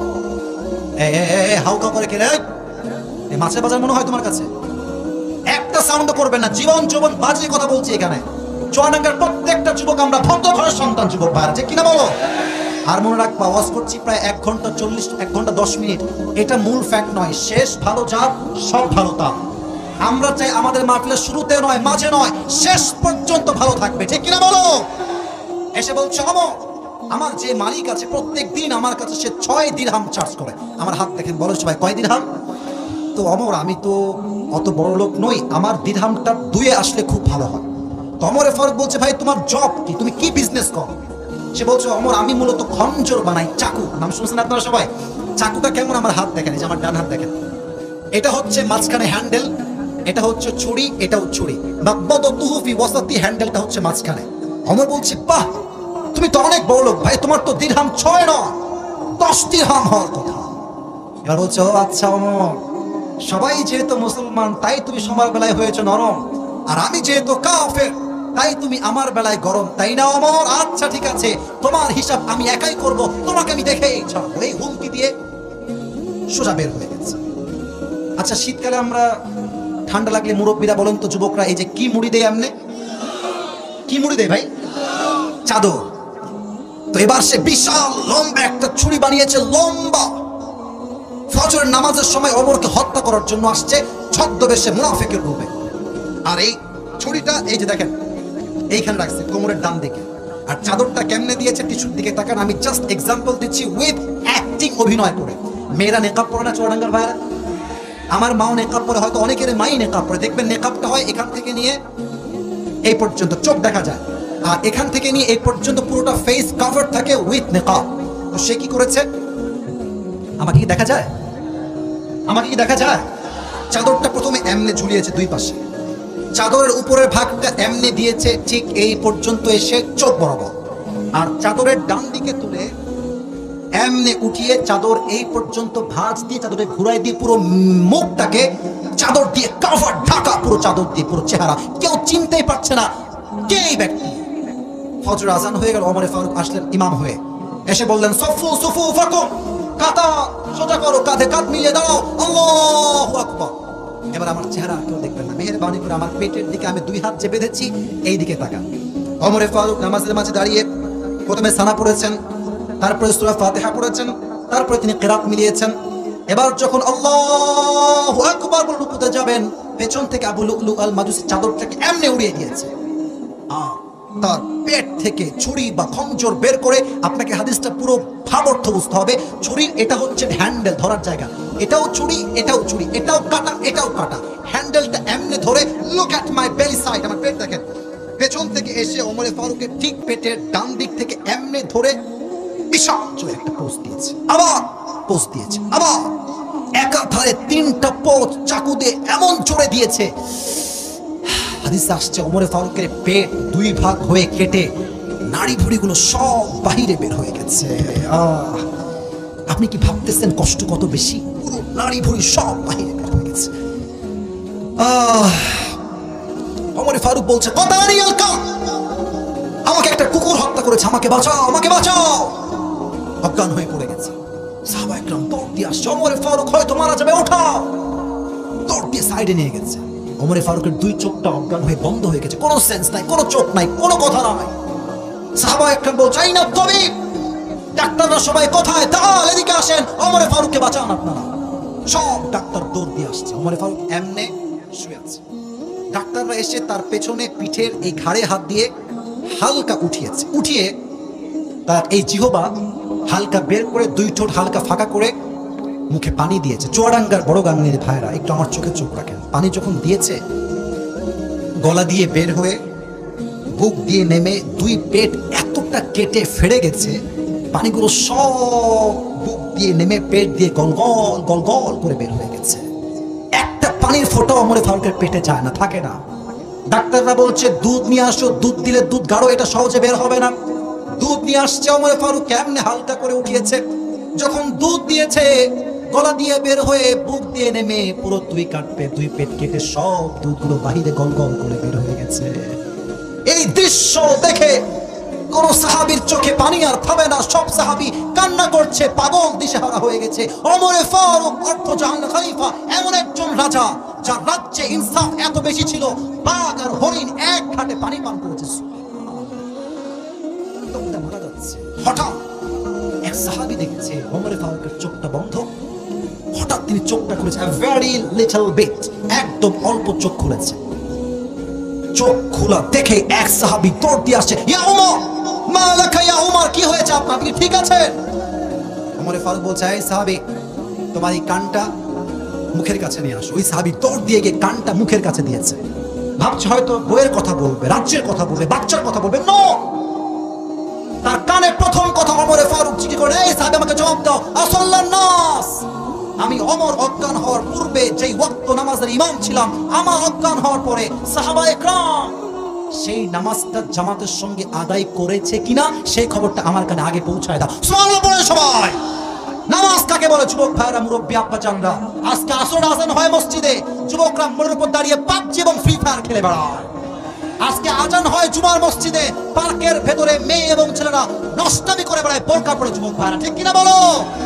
এ এ হাউকা করে কে রে? এই মাছের বাজার মনে হয় তোমার কাছে? একটা সাউন্ড করবে না, জীবন যৌবন বাজে কথা বলছি এখানে। চুয়াডাঙ্গার প্রত্যেকটা যুবক আমরা ভদ্র ঘরের সন্তান যুবক ভাইরা, ঠিক কিনা বলো? আর মনে রাখবা, ওয়াজ করছি প্রায় এক ঘন্টা চল্লিশ এক ঘন্টা দশ মিনিট, এটা মূল ফ্যাক্ট নয়। শেষ ভালো যার সব ভালো তার। আমরা চাই আমাদের মাহফিলের শুরুতে নয়, মাঝে নয়, শেষ পর্যন্ত ভালো থাকবে, ঠিক কিনা বলো? এসে বলছে অমর, আমার যে মালিক আছে প্রত্যেক দিন আমার কাছে সে ছয় দিরহাম চার্জ করে। আমার হাত দেখেন, বলো সবাই কয় দিরহাম? তো অমর, আমি তো অত বড় লোক নই, আমার দিরহামটা দুয়ে আসলে খুব ভালো হয়। তো অমরে ফারুক বলছে, ভাই তোমার জব কি, তুমি কি বিজনেস করো? সে বলছে, অমর আমি মূলত খঞ্জর বানাই, চাকু। নাম শুনছেন আপনারা সবাই? চাকুটা কেমন? আমার হাত দেখেন, এই যে আমার ডান হাত দেখেন, এটা হচ্ছে মাঝখানে হ্যান্ডেল, এটা হচ্ছে ছুরি, এটাও ছুরি, মাকবাদাতুহু ফি ওয়াসাতি, হ্যান্ডেলটা হচ্ছে মাঝখানে। অমর বলছে, বাহ, তুমি তো অনেক বড় লোক ভাই, তোমার তো দিরহাম ছয় নয় দশ দিরহাম হওয়ার কথা। এবার বলছে, ও আচ্ছা অমর, সবাই যেহেতু মুসলমান তাই তুমি সবার বেলায় হয়েছে নরম, আর আমি যেহেতু কাফের তাই তুমি আমার বেলায় গরম, তাই না অমর? আচ্ছা ঠিক আছে, তোমার হিসাব আমি একাই করব, তোমাকে আমি দেখেই ছাড়বো। এই হুমকি দিয়ে সোজা বের হয়ে গেছে। আচ্ছা, শীতকালে আমরা ঠান্ডা লাগলে মুরব্বীরা বলেন তো যুবকরা, এই যে কি মুড়ি দেয়, এমনি কি মুড়ি দেয় ভাই? চাদর। তো এবার সে বিশাল লম্বা একটা ছুরি বানিয়েছে, লম্বা। ফজরের নামাজের সময় ওমরকে হত্যা করার জন্য আসছে ছদ্মবেশে, মুনাফিকের রূপে। আর এই ছুরিটা এই যে দেখেন এইখানে রাখছে কোমরের ডান দিকে। আর চাদরটা কেমনে দিয়েছে, টিস্যুর দিকে তাকান, আমি জাস্ট এক্সাম্পল দিচ্ছি উইথ অ্যাক্টিং, অভিনয় করে। মেয়েরা নেকাব পরে না চুয়াডাঙ্গার ভাইরা? আমার মাও নেকাব পরে, হয়তো অনেকের মাই নেকাব পরে। দেখবেন নেকাবটা হয় এখান থেকে নিয়ে এই পর্যন্ত চোখ দেখা যায়, আর এখান থেকে নিয়ে এই পর্যন্ত পুরোটা ফেস কভার থাকে উইথ নেকাব। তো সে কি করেছে? আমাকে কি দেখা যায়? আমাকে কি দেখা যায়? চাদরটা প্রথমে এমনে ঝুলিয়েছে দুই পাশে, চাদরের উপরের ভাগটা এমনে দিয়েছে ঠিক এই পর্যন্ত এসে চোখ বরাবর, আর চাদরের ডান দিকে তুলে এমনে উঠিয়ে চাদর এই পর্যন্ত ভাঁজ দিয়ে চাদরে ঘুরাই দিয়ে পুরো মুখটাকে চাদর দিয়ে কভার, ঢাকা পুরো চাদর দিয়ে, পুরো চেহারা, কেউ চিনতেই পারছে না কে এই ব্যক্তি। ফজর আজান হয়ে গেল, ওমর ফারুক আসলেন ইমাম হয়ে, এসে বললেন, সফু সফু ফাকুম, কাঁধা সোজা করো, কাঁধে কাঁধ মিলিয়ে দাও, আল্লাহু আকবার। এবার আমার চেহারা কেউ দেখবেন না, মেহেরবানি করে আমার পেটের দিকে আমি দুই হাত যে বেঁধেছি এই দিকে তাকান। ওমর ফারুক নামাজের মাঝে দাঁড়িয়ে প্রথমে সানা পড়েছেন, তারপরে সূরা ফাতিহা পড়েছেন, তারপরে তিনি কিরাত মিলিয়েছেন। এবার যখন আল্লাহু আকবার বলে রুকুতে যাবেন, পেছন থেকে আবু লুকলু আল মাজুসি চাদরটাকে এমনি উড়িয়ে দিয়েছে। তার পেট থেকে ছুরি বা খঞ্জর বের করে, আপনাকে হাদিসটা পুরো ভাবার্থ বুঝতে হবে। ছুরির এটা হচ্ছে হ্যান্ডেল, ধরার জায়গা, এটাও ছুরি, এটাও ছুরি, এটাও কাটা, এটাও কাটা। হ্যান্ডেলটা এমনি ধরে, লুক এট মাই বেলি সাইড, আমার পেট দেখেন, পেছন থেকে এসে ওমর ফারুকের ঠিক পেটের ডান দিক থেকে এমনি ধরে বিশাল জোরে একটা পোস্ট দিয়েছে, আবার পোস্ট দিয়েছে, আবার একাধারে তিনটা পোস্ট চাকু দিয়ে এমন জোরে দিয়েছে, হাদিসে আসছে ওমর ফারুকের পেট দুই ভাগ হয়ে কেটে নাড়ি ভুড়িগুলো সব বাহিরে বের হয়ে গেছে। আহ, আপনি কি ভাবতেছেন কষ্ট কত বেশি? পুরো নাড়ি ভুড়ি সব বাহিরে বের হয়ে গেছে। আহ, ওমর ফারুক বলছে, কতানি আল কাম, আমাকে একটা কুকুর হত্যা করেছে, আমাকে বাঁচাও, আমাকে বাঁচাও। অজ্ঞান হয়ে পড়ে গেছে। সাহাবা একরাম দৌড় দিয়ে আসছে, ওমর ফারুক হয়তো মারা যাবে, ওঠাও। দৌড় দিয়ে সাইডে নিয়ে গেছে। ওমর ফারুকের দুই চোখটা অজ্ঞান হয়ে বন্ধ হয়ে গেছে, কোনো সেন্স নাই, কোনো চোখ নাই, কোনো কথা নাই। সাহাবা একরাম বলছে, আইনা তাবিব, ডাক্তাররা সবাই কোথায়? তাআল এদিকে আসেন, ওমর ফারুককে বাঁচান আপনারা। সব ডাক্তার দৌড় দিয়ে আসছে, ওমর ফারুক এমনে শুয়ে আছে। ডাক্তাররা এসে তার পেছনে পিঠের এই ঘাড়ে হাত দিয়ে হালকা উঠিয়েছে, উঠিয়ে তার এই জিহবা হালকা বের করে দুই ঠোঁট হালকা ফাঁকা করে মুখে পানি দিয়েছে। চুয়াডাঙ্গার বড় গাংনের ভাইরা একটু আমার চোখে চোখ রাখেন। পানি যখন দিয়েছে, গলা দিয়ে বের হয়ে বুক দিয়ে নেমে দুই পেট এতটা কেটে ফেড়ে গেছে, পানিগুলো সব বুক দিয়ে নেমে পেট দিয়ে গলগল গলগল করে বের হয়ে গেছে। একটা পানির ফোঁটা ওমর ফারুকের পেটে যায় না, থাকে না। ডাক্তাররা বলছে দুধ নিয়ে আসো, দুধ দিলে দুধ গাঢ়, এটা সহজে বের হবে না। দুধ নিয়ে আসছে, ওমর ফারুক কেমনে হালকা করে উঠিয়েছে। যখন দুধ দিয়েছে, গলা দিয়ে বের হয়ে বুক দিয়ে নেমে পুরো দুই কাটপে দুই পেট কেটে সব দুধগুলো বাহিরে গল গল করে বের হয়ে গেছে। এই দৃশ্য দেখে কোন সাহাবীর চোখে পানি আর থামে না, সব সাহাবী কান্না করছে, পাগল দিশেহারা হয়ে গেছে। ওমর ফারুক অর্থ জাহান খলিফা এমন একজন রাজা যার রাজ্যে ইনসাফ এত বেশি ছিল, বাঘ আর হরিণ এক ঘাটে পানি পান করেছে। মারা যাচ্ছে, হঠাৎ এক সাহাবী দেখছে ওমর ফারুকের চোখটা বন্ধ। হঠাৎ তিনি চোখটা খুলেছে, ভেরি লিটল বিট, একদম অল্প চোখ খুলেছে। চোখ খোলা দেখে এক সাহাবী দৌড় দিয়ে আসছে, ইয়া উমর মা লাকা ইয়া উমর, কি হয়েছে আপনার, আপনি ঠিক আছেন? ওমর ফারুক বলছে, এই সাহাবী তোমার এই কানটা মুখের কাছে নিয়ে আসো। ওই সাহাবী দৌড় দিয়ে গিয়ে কানটা মুখের কাছে দিয়েছে। ভাবছে হয়তো বইয়ের কথা বলবে, রাজ্যের কথা বলবে, বাচ্চার কথা বলবে। নো, তার কানে প্রথম কথা ওমর ফারুক জিজ্ঞেস করে, এই সাহাবী আমাকে জবাব দাও, আসল্লান নাস, আমি ওমর অজ্ঞান হওয়ার পূর্বে যেই ওয়াক্ত নামাজের ইমাম ছিলাম, আমার অজ্ঞান হওয়ার পরে সাহাবায়ে কেরাম সেই নামাজটা জামাতের সঙ্গে আদায় করেছে কিনা সেই খবরটা আমার কানে আগে পৌঁছায় দাও। সুবহানাল্লাহ বলে সবাই। নামাজ কাকে বলে? যুবক ভাইরা, মুরব্বী আব্বা জানরা, আজকে আসর আজান হয় মসজিদে, যুবকরা মোড়ের উপর দাঁড়িয়ে পাবজি এবং ফ্রি ফায়ার খেলে বেড়ায়। আজকে আজান হয় জুমার মসজিদে, পার্কের ভেতরে মেয়ে এবং ছেলেরা নষ্টামি করে বেড়ায় বোরকা পরে। যুবক ভাইরা, ঠিক কিনা বলো?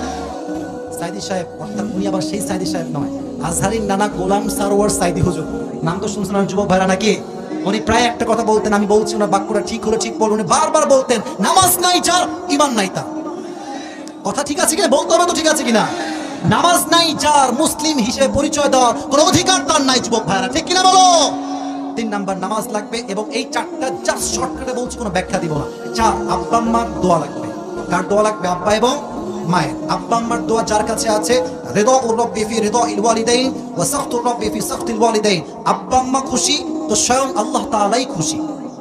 সাইদি সাহেব, অর্থাৎ উনি আবার সেই সাইদি সাহেব নয়, আজহারির নানা গোলাম সারোয়ার সাইদি হুজুর, নাম তো শুনছেন যুবক ভাইরা নাকি? উনি প্রায় একটা কথা বলতেন, আমি বলছি ওনার বাক্যটা ঠিক হলো ঠিক বলুন, উনি বারবার বলতেন, নামাজ নাই যার ঈমান নাই তার। কথা ঠিক আছে কিনা বলতে হবে তো, ঠিক আছে কিনা? নামাজ নাই যার, মুসলিম হিসেবে পরিচয় দেওয়ার কোনো অধিকার তার নাই। যুবক ভাইরা, ঠিক কিনা বলো? তিন নাম্বার নামাজ লাগবে, এবং এই চারটা জাস্ট শর্টকাটে বলছি, কোনো ব্যাখ্যা দিব না। চার, আব্বা আম্মার দোয়া লাগবে। কার দোয়া লাগবে? আব্বা এবং মায়ের। আব্বা আম্মার দোয়া যার কাছে আছে, রিদাউর রাব্বি ফি রিদাইল ওয়ালিদাইন ওয়া সাখতুর রাব্বি ফি সাখতিল ওয়ালিদাইন, আব্বা আম্মা খুশি তো স্বয়ং আল্লাহ তাআলাই খুশি।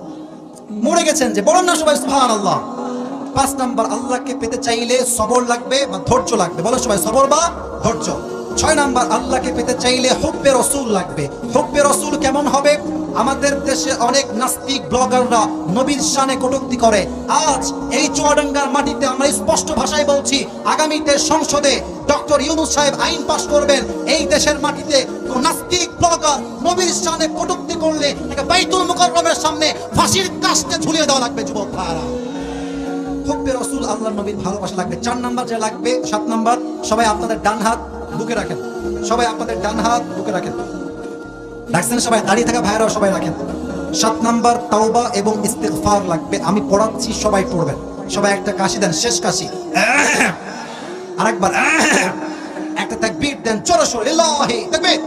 মরে গেছেন যে, বলেন না সবাই সুবহানাল্লাহ। পাঁচ নাম্বার, আল্লাহকে পেতে চাইলে সবর লাগবে বা ধৈর্য লাগবে, বলেন সবাই সবর বা ধৈর্য। ছয় নাম্বার, আল্লাহকে পেতে চাইলে হুব্বে রাসূল লাগবে। হুব্বে রাসূল কেমন হবে? আমাদের দেশে অনেক নাস্তিক ব্লগাররা নবীর শানে কটূক্তি করে। আজ এই চুয়াডাঙ্গার মাটিতে আমরা স্পষ্ট ভাষায় বলছি, আগামীতে সংসদে ডক্টর ইউনূস সাহেব আইন পাস করবেন, এই দেশের মাটিতে কোন নাস্তিক ব্লগার নবীর শানে কটূক্তি করলে তাকে বাইতুল মুকাররমের সামনে ফাঁসির কাস্টে ঝুলিয়ে দেওয়া লাগবে। যুবক ভাইরা, হুব্বে রাসূল, আল্লাহর নবীর ভালোবাসা লাগবে। চার নাম্বার যা লাগবে, সাত নাম্বার, সবাই আপনাদের ডান হাত বুকে রাখেন, সবাই আপনাদের ডান হাত বুকে রাখেন, রাখছেন সবাই? দাঁড়িয়ে থাকা ভাইরাও সবাই রাখেন। সাত নাম্বার, তাওবা এবং ইস্তিগফার লাগবে। আমি পড়াচ্ছি, সবাই পড়বেন। সবাই একটা কাশি দেন, শেষ কাশি, আরেকবার একটা তাকবীর দেন, চলো লিল্লাহি তাকবীর।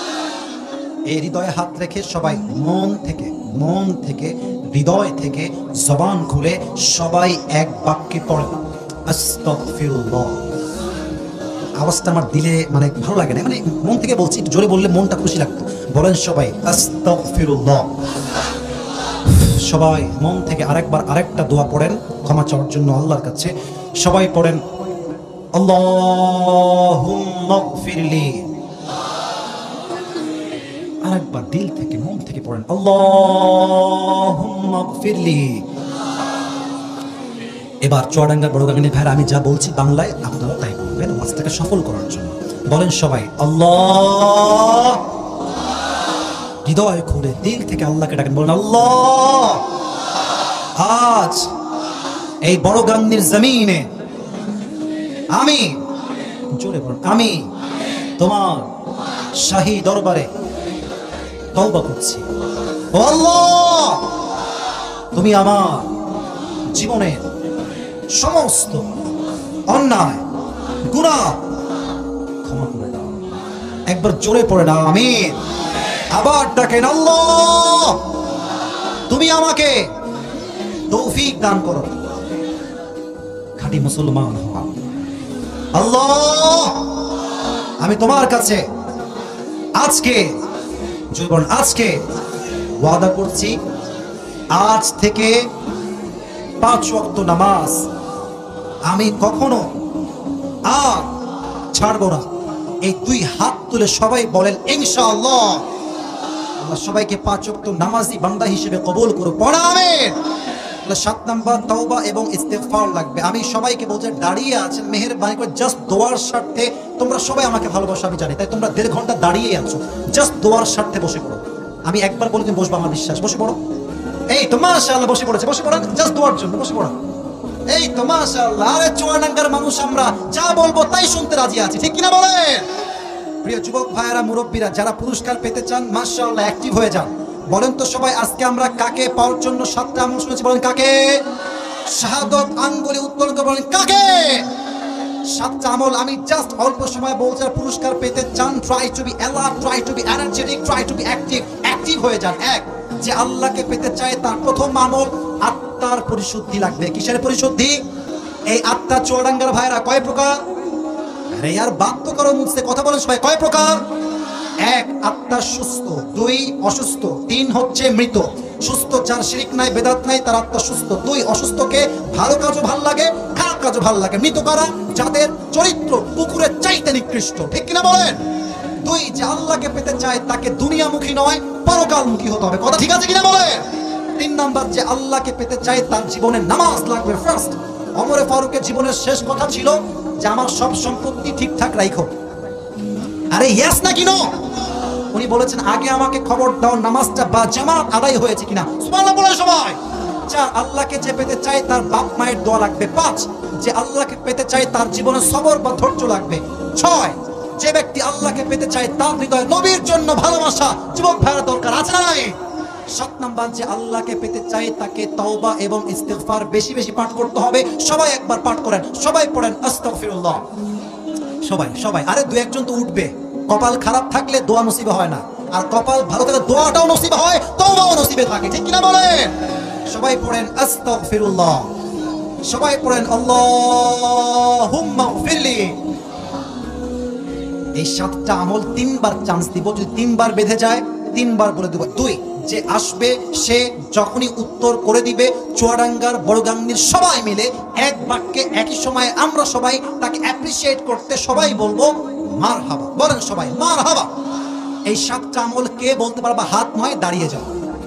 এই হৃদয়ে হাত রেখে সবাই মন থেকে মন থেকে হৃদয় থেকে জবান খুলে সবাই এক বাক্যে পড়েন, আস্তাগফিরুল্লাহ। আওয়াজটা আমার দিলে মানে ভালো লাগে না, মানে মন থেকে বলছি, জোরে বললে মনটা খুশি লাগতো। বলেন সবাই আস্তাগফিরুল্লাহ। সবাই মন থেকে আরেকবার আরেকটা দোয়া পড়েন ক্ষমা চাওয়ার জন্য আল্লাহর কাছে। সবাই পড়েন, আল্লাহুম্মা গফিরলি। আরেকবার দিল থেকে মন থেকে পড়েন, আল্লাহুম্মা গফিরলি। এবার চুয়াডাঙ্গার বড় গাঙ্গিনী ভাইরা, আমি যা বলছি বাংলায় আপনারা তাই বলবেন ওয়াজটাকে সফল করার জন্য। বলেন সবাই আল্লাহ, হৃদয় খুলে দিল থেকে আল্লাহকে ডাকেন, বলেন আল্লাহ, আজ এই বড় গাঙ্গিনীর জমিনে আমি, জোরে বলেন, আমি তোমার শাহী দরবারে তওবা করছি। ও আল্লাহ, তুমি আমার জীবনের সমস্ত অন্যায় গুনাহ ক্ষমা করে দাও। একবার জোরে পড়ে না আমিন। আবার ডাকেন, আল্লাহ তুমি আমাকে তৌফিক দান করো খাঁটি মুসলমান হওয়া। আল্লাহ আমি তোমার কাছে আজকে জীবন আজকে ওয়াদা করছি, আজ থেকে পাঁচ ওয়াক্ত নামাজ আমি কখনো আর ছাড়বো না। এই দুই হাত তুলে সবাই বলেন ইনশাআল্লাহ। আল্লাহ সবাইকে পাঁচ ওয়াক্ত নামাজি বান্দা হিসেবে কবুল করুক, পড়া আমিন। সাত নাম্বার তাওবা এবং ইস্তেগফার লাগবে। আমি সবাইকে বলতে দাঁড়িয়ে আছেন, মেহেরবানি করে জাস্ট দোয়ার স্বার্থে, তোমরা সবাই আমাকে ভালোবাসো আমি জানি, তাই তোমরা দেড় ঘন্টা দাঁড়িয়ে আছো, জাস্ট দোয়ার স্বার্থে বসে পড়ো। আমি একবার বলে তুমি বসবো, আমার বিশ্বাস, বসে পড়ো। এই তো মাশাআল্লাহ বসে পড়েছে, বসে পড়েন জাস্ট দোয়ার জন্য, বসে পড়েন। এই তো মাশাআল্লাহ, আরে চুয়াডাঙ্গার মানুষ আমরা যা বলবো তাই শুনতে রাজি আছি, ঠিক কিনা বলেন? প্রিয় যুবক ভাইয়েরা, মুরব্বীরা, যারা পুরস্কার পেতে চান মাশাআল্লাহ অ্যাক্টিভ হয়ে যান। বলেন তো সবাই, আজকে আমরা কাকে পাওয়ার জন্য সাতটা আমল শুনেছি? বলেন কাকে? শাহাদত আঙ্গুলে উত্তোলন করে বলেন কাকে? সাতটা আমল আমি জাস্ট অল্প সময় বলছি। পুরস্কার পেতে চান, try to be alert, try to be energetic, try to be active. Active হয়ে যান। এক, যে আল্লাহকে পেতে চায় তার প্রথম আমল আত্মার পরিশুদ্ধি লাগবে। কিসের পরিশুদ্ধি? এই আত্মা চুয়াডাঙ্গার ভাইরা কয় প্রকার? আরে यार বাত তো করো মুঝসে, কথা বলেন সবাই। কয় প্রকার? এক, আত্মা সুস্থ। দুই, অসুস্থ। তিন হচ্ছে মৃত। সুস্থ যার শিরিক নাই, বেদাত নাই, তার আত্মা সুস্থ। দুই, অসুস্থকে ভালো কাজও ভাল লাগে, খারাপ কাজও ভাল লাগে। মৃত কারা? যাদের চরিত্র পুকুরের চাইতে নিকৃষ্ট, ঠিক কিনা বলেন? দুই, যে আল্লাহকে পেতে চায় তাকে দুনিয়ামুখী নয় পরকালমুখী হতে হবে। কথা ঠিক আছে কিনা বলেন? তিন নাম্বার, যে আল্লাহকে পেতে চায় তার জীবনে নামাজ লাগবে ফার্স্ট। ওমর ফারুকের জীবনের শেষ কথা ছিল যে আমার সব সম্পত্তি ঠিকঠাক রাখো। আরে ইয়েস না কি নো? উনি বলেছেন আগে আমাকে খবর দাও নামাজটা বা জামাত আদায় হয়েছে কিনা। সুবহানাল্লাহ বলে সবাই। চার, আল্লাহকে যে পেতে চায় তার বাপ মায়ের দোয়া লাগবে। পাঁচ, যে আল্লাহকে পেতে চায় তার জীবনে সবর বা ধৈর্য লাগবে। ছয়, যে ব্যক্তি আল্লাহকে পেতে চায় তার হৃদয়ে নবীর জন্য ভালোবাসা যুবক ভাইয়ের দরকার আছে না নাই? সাত নাম্বার, যে আল্লাহকে পেতে চায় তাকে তওবা এবং ইস্তিগফার বেশি বেশি পাঠ করতে হবে। সবাই একবার পাঠ করেন, সবাই পড়েন আস্তাগফিরুল্লাহ। সবাই সবাই আরে দু একজন তো উঠবে। কপাল খারাপ থাকলে দোয়া নসিবে হয় না, আর কপাল ভালো থাকলে দোয়াটাও নসিবে হয়, তওবাও নসিবে থাকে, ঠিক কিনা বলেন? সবাই পড়েন আস্তাগফিরুল্লাহ। সবাই পড়েন আল্লাহুম্মা গফিরলি। এই সাতটা আমল তিনবার চান্স দিব। যদি তিনবার বেঁধে যায় তিনবার বলে দেব। দুই, যে আসবে সে যখনই উত্তর করে দিবে চুয়াডাঙ্গার বড়গাংনির সবাই মিলে এক বাক্যে একই সময়ে আমরা সবাই তাকে অ্যাপ্রিসিয়েট করতে সবাই বলবো মারহাবা। বলেন সবাই মারহাবা। এই সাতটা আমল কে বলতে পারবা? হাত নয়, দাঁড়িয়ে যাও।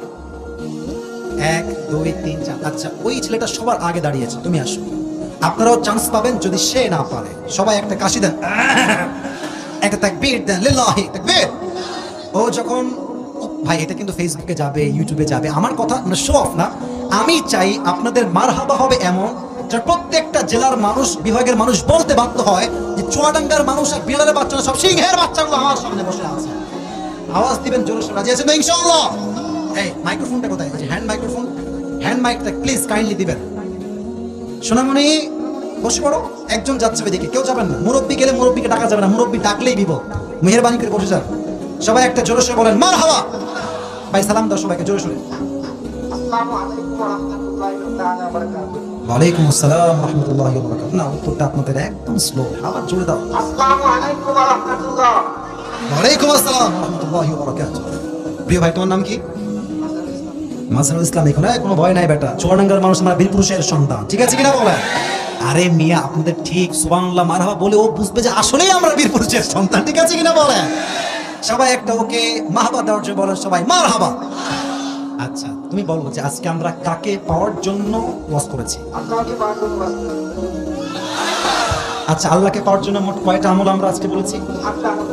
এক, দুই, তিন, চার। আচ্ছা, ওই ছেলেটা সবার আগে দাঁড়িয়েছে, তুমি আসো। আপনারাও চান্স পাবেন যদি সে না পারে। সবাই একটা কাশি দেন, একটা তাকবীর দেন, লিল্লাহি তাকবীর। ও যখন, ভাই এটা কিন্তু ফেসবুকে যাবে, ইউটিউবে যাবে, আমার কথা মানে শো অফ না। আমি চাই আপনাদের মারহাবা হবে এমন যে প্রত্যেকটা জেলার মানুষ, বিভাগের মানুষ বলতে বাধ্য হয় যে চুয়াডাঙ্গার মানুষ আর বিড়ালের বাচ্চারা সব সিংহের বাচ্চাগুলো আমার সামনে বসে আছে। আওয়াজ দিবেন জোরে সোরে, রাজি আছেন তো ইনশাআল্লাহ? এই মাইক্রোফোনটা কোথায়? যে হ্যান্ড মাইক্রোফোন, হ্যান্ড মাইকটা প্লিজ কাইন্ডলি দিবেন। সোনামণি বসে পড়ো। একজন যাচ্ছে ওইদিকে, কেউ যাবেন না। মুরব্বী গেলে মুরব্বীকে ডাকা যাবে না, মুরব্বী ডাকলেই বিপদ। মেহেরবানি করে বসে যান। সবাই একটা জোরে সোরে বলেন মারহাবা। ভাই সালাম দাও সবাইকে জোরে সোরে। আসসালামু আলাইকুম ওয়া রাহমাতুল্লাহি ওয়া বারাকাতুহু। ওয়ালাইকুম আসসালাম ওয়া রাহমাতুল্লাহি ওয়া বারাকাতুহু। না, উত্তরটা আপনাদের একদম স্লো, আবার জোরে দাও। আসসালামু আলাইকুম ওয়া রাহমাতুল্লাহ। ওয়ালাইকুম আসসালাম ওয়া রাহমাতুল্লাহি ওয়া বারাকাতুহু। প্রিয় ভাই, তোমার নাম কি? মাসরুল ইসলাম। এখন কোনো ভয় নাই বেটা, চুয়াডাঙ্গার মানুষ আমরা বীর পুরুষের সন্তান, ঠিক আছে কিনা বলেন? আরে মিয়া আপনাদের ঠিক সুবহানাল্লাহ মারহাবা বলে ও বুঝবে যে আসলেই আমরা বীর পুরুষের সন্তান, ঠিক আছে কিনা বলেন? সবাই একটা ওকে মারহাবা দেওয়ার জন্য বলেন সবাই মারহাবা। আচ্ছা, তুমি বলো যে আজকে আমরা কাকে পাওয়ার জন্য ওয়াজ করেছি? আল্লাহকে পাওয়ার জন্য ওয়াজ করেছি। আচ্ছা, আল্লাহকে পাওয়ার জন্য মোট কয়টা আমল আমরা আজকে বলেছি? আটটা আমল।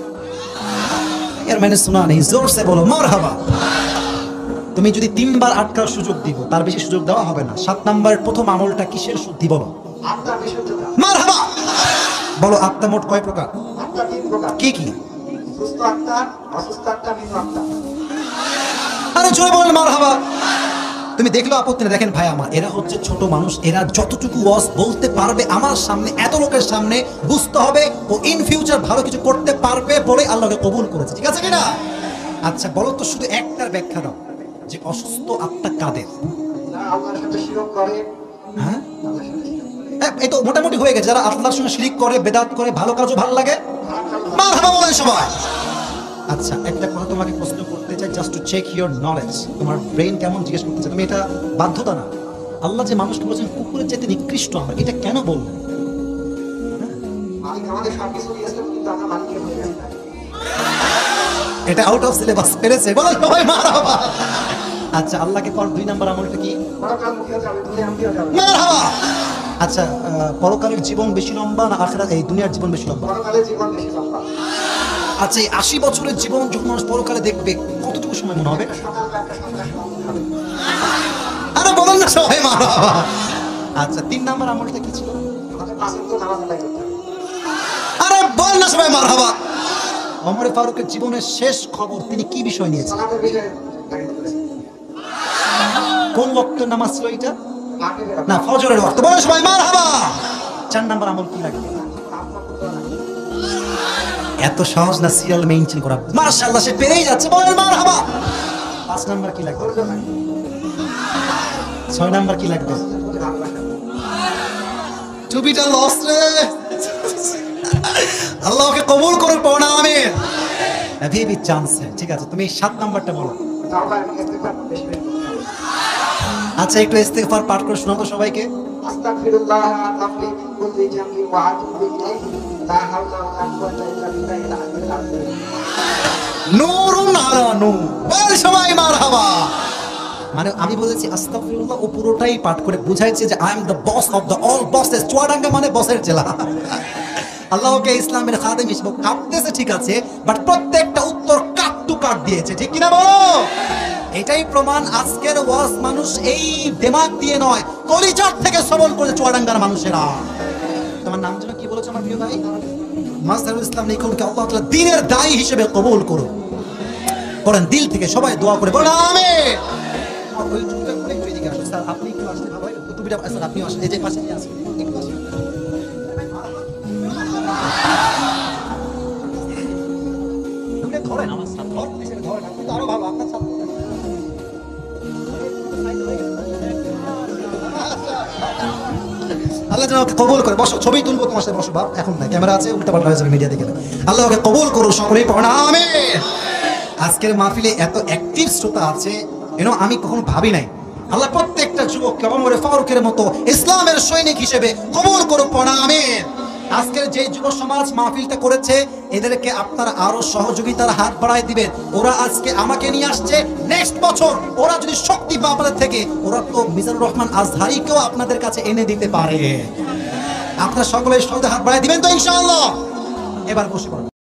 এর মানে শোনা নেই, জোর সে বলো মারহাবা। তুমি যদি তিনবার আটকার সুযোগ দিব, তার বেশি সুযোগ দেওয়া হবে না। সাত নাম্বারের প্রথম আমলটা কিসের শুদ্ধি বলো? আত্মা বিশুদ্ধতা। মারহাবা। বলো আত্মা মোট কয় প্রকার? আত্মা তিন প্রকার। কি কি? সুস্থ আত্মা, অসুস্থ আত্মা, মৃত আত্মা। আরে জোরে বলেন মারহাবা। তুমি দেখলো আপত্তি না? দেখেন ভাই আমার, এরা হচ্ছে ছোট মানুষ, এরা যতটুকু ওয়াজ বলতে পারবে আমার সামনে, এত লোকের সামনে, বুঝতে হবে ও ইন ফিউচার ভালো কিছু করতে পারবে বলে আল্লাহকে কবুল করেছে, ঠিক আছে কিনা? আচ্ছা বলো তো, শুধু একটার ব্যাখ্যা দাও যে অসুস্থ আত্মা কাদের? আল্লাহর সাথে শিরক করে। হ্যাঁ, এই তো মোটামুটি হয়ে গেছে। যারা আল্লাহর সঙ্গে শিরিক করে, বেদাত করে, ভালো কাজও ভালো লাগে, মারহাবা বলেন সবাই। আচ্ছা, একটা কথা তোমাকে প্রশ্ন করতে চাই, just to check your knowledge. তোমার ব্রেন কেমন জিজ্ঞেস করতে চাই, তুমি এটা বাধ্যতা না। আল্লাহ যে মানুষকে বলেছেন কুকুরের যেতে নিকৃষ্ট, আমরা এটা কেন বলবো? এটা আউট অফ সিলেবাস, পেরেছে বলেন সবাই মারহাবা। আচ্ছা, আল্লাহকে পর দুই নাম্বার আমলটা কি? মারহাবা। আচ্ছা, পরকালের জীবন বেশি লম্বা না আখিরাত, এই দুনিয়ার জীবন বেশি লম্বা? পরকালের জীবন বেশি লম্বা। আচ্ছা, এই আশি বছরের জীবন যখন মানুষ পরকালে দেখবে কতটুকু সময় মনে হবে? না সবাই মারহাবা। আচ্ছা তিন নাম্বার আমলটা কি ছিল? আরে বল না সবাই মারহাবা। ওমর ফারুকের জীবনের শেষ খবর তিনি কি বিষয় নিয়েছেন? কোন ওয়াক্তের নামাজ ছিল এটা? না ফজরের ওয়াক্ত। বলো সবাই মারহাবা। চার নাম্বার আমল কি লাগবে? এত সহজ না সিরিয়াল মেইনটেইন করা। মাশাআল্লাহ সে পেরেই যাচ্ছে। বলেন মারহাবা। পাঁচ নাম্বার কি লাগবে? ছয় নাম্বার কি লাগবে? টুপিটা লস রে। আল্লাহকে কবুল করুন পড়া আমিন। ভেবি চান্স ঠিক আছে তুমি সাত নাম্বারটা বলো। আচ্ছা একটু ইস্তিগফার পাঠ করে শোনাও তো সবাইকে। আস্তাগফিরুল্লাহ রাব্বি মিন কুল্লি জামবি ওয়া আতুবু ইলাইহি লা হাওলা ওয়া লা কুওয়াতা ইল্লা বিল্লাহিল আলিয়্যিল আযীম। নূরুন আলা নূর। বল সবাই মারহাবা। মানে আমি বলেছি আস্তাগফিরুল্লাহ ও পুরোটাই পাঠ করে বুঝাইছে যে I am the boss of the all bosses. Chuadanga মানে বসের জেলা। আল্লাহকে ইসলামের খাদেম হিসেবে কাঁদতেছে ঠিক আছে, বাট প্রত্যেকটা উত্তর কাট টু কাট দিয়েছে, ঠিক কিনা বলো? এটাই প্রমাণ আজকের ওয়াজ মানুষ এই দিমাগ দিয়ে নয় কলিজার থেকে শ্রবণ করে চুয়াডাঙ্গার মানুষেরা। তোমার নাম যেন কি বলেছো আমার প্রিয় ভাই? মাসদারুল ইসলাম লিখুনকে আল্লাহ তাআলা দ্বীনের দায়ী হিসেবে কবুল করুন। করেন দিল থেকে সবাই দোয়া করে বলেন আমিন। ওই টুপিটা খুলে একটু এদিকে আসো স্যার, আপনি একটু আসলে ভাই টুপিটা স্যার আপনিও আসেন, এই যে পাশে আসেন একটু আসেন। টুপিটা ধরেন আমার সাথে ধর এসে ধরেন, আপনি তো আরো ভালো আপনার সাথে। আল্লাহ যেন ওকে কবুল করে। বসো ছবি তুলবো তোমার সাথে, বসো বাপ এখন না ক্যামেরা আছে উল্টা পাল্টা হয়ে যাবে মিডিয়া দেখে। আল্লাহ ওকে কবুল করুন সকলেই পড়া আমিন। আজকের মাহফিলে এত অ্যাক্টিভ শ্রোতা আছে এনো আমি কখনো ভাবি নাই। আল্লাহ প্রত্যেকটা যুবককে ওমর ফারুকের মতো ইসলামের সৈনিক হিসেবে কবুল করুক পড়া আমিন। আজকের যে যুব সমাজ মাহফিলটা করেছে এদেরকে আপনারা আরো সহযোগিতার হাত বাড়ায় দিবেন। ওরা আজকে আমাকে নিয়ে আসছে, নেক্সট বছর ওরা যদি শক্তি পায় আপনাদের থেকে, ওরা তো মিজানুর রহমান আজহারিকেও আপনাদের কাছে এনে দিতে পারে। আপনারা সকলে সহযোগিতার হাত বাড়ায় দিবেন তো ইনশাআল্লাহ। এবার বসে পড়ুন।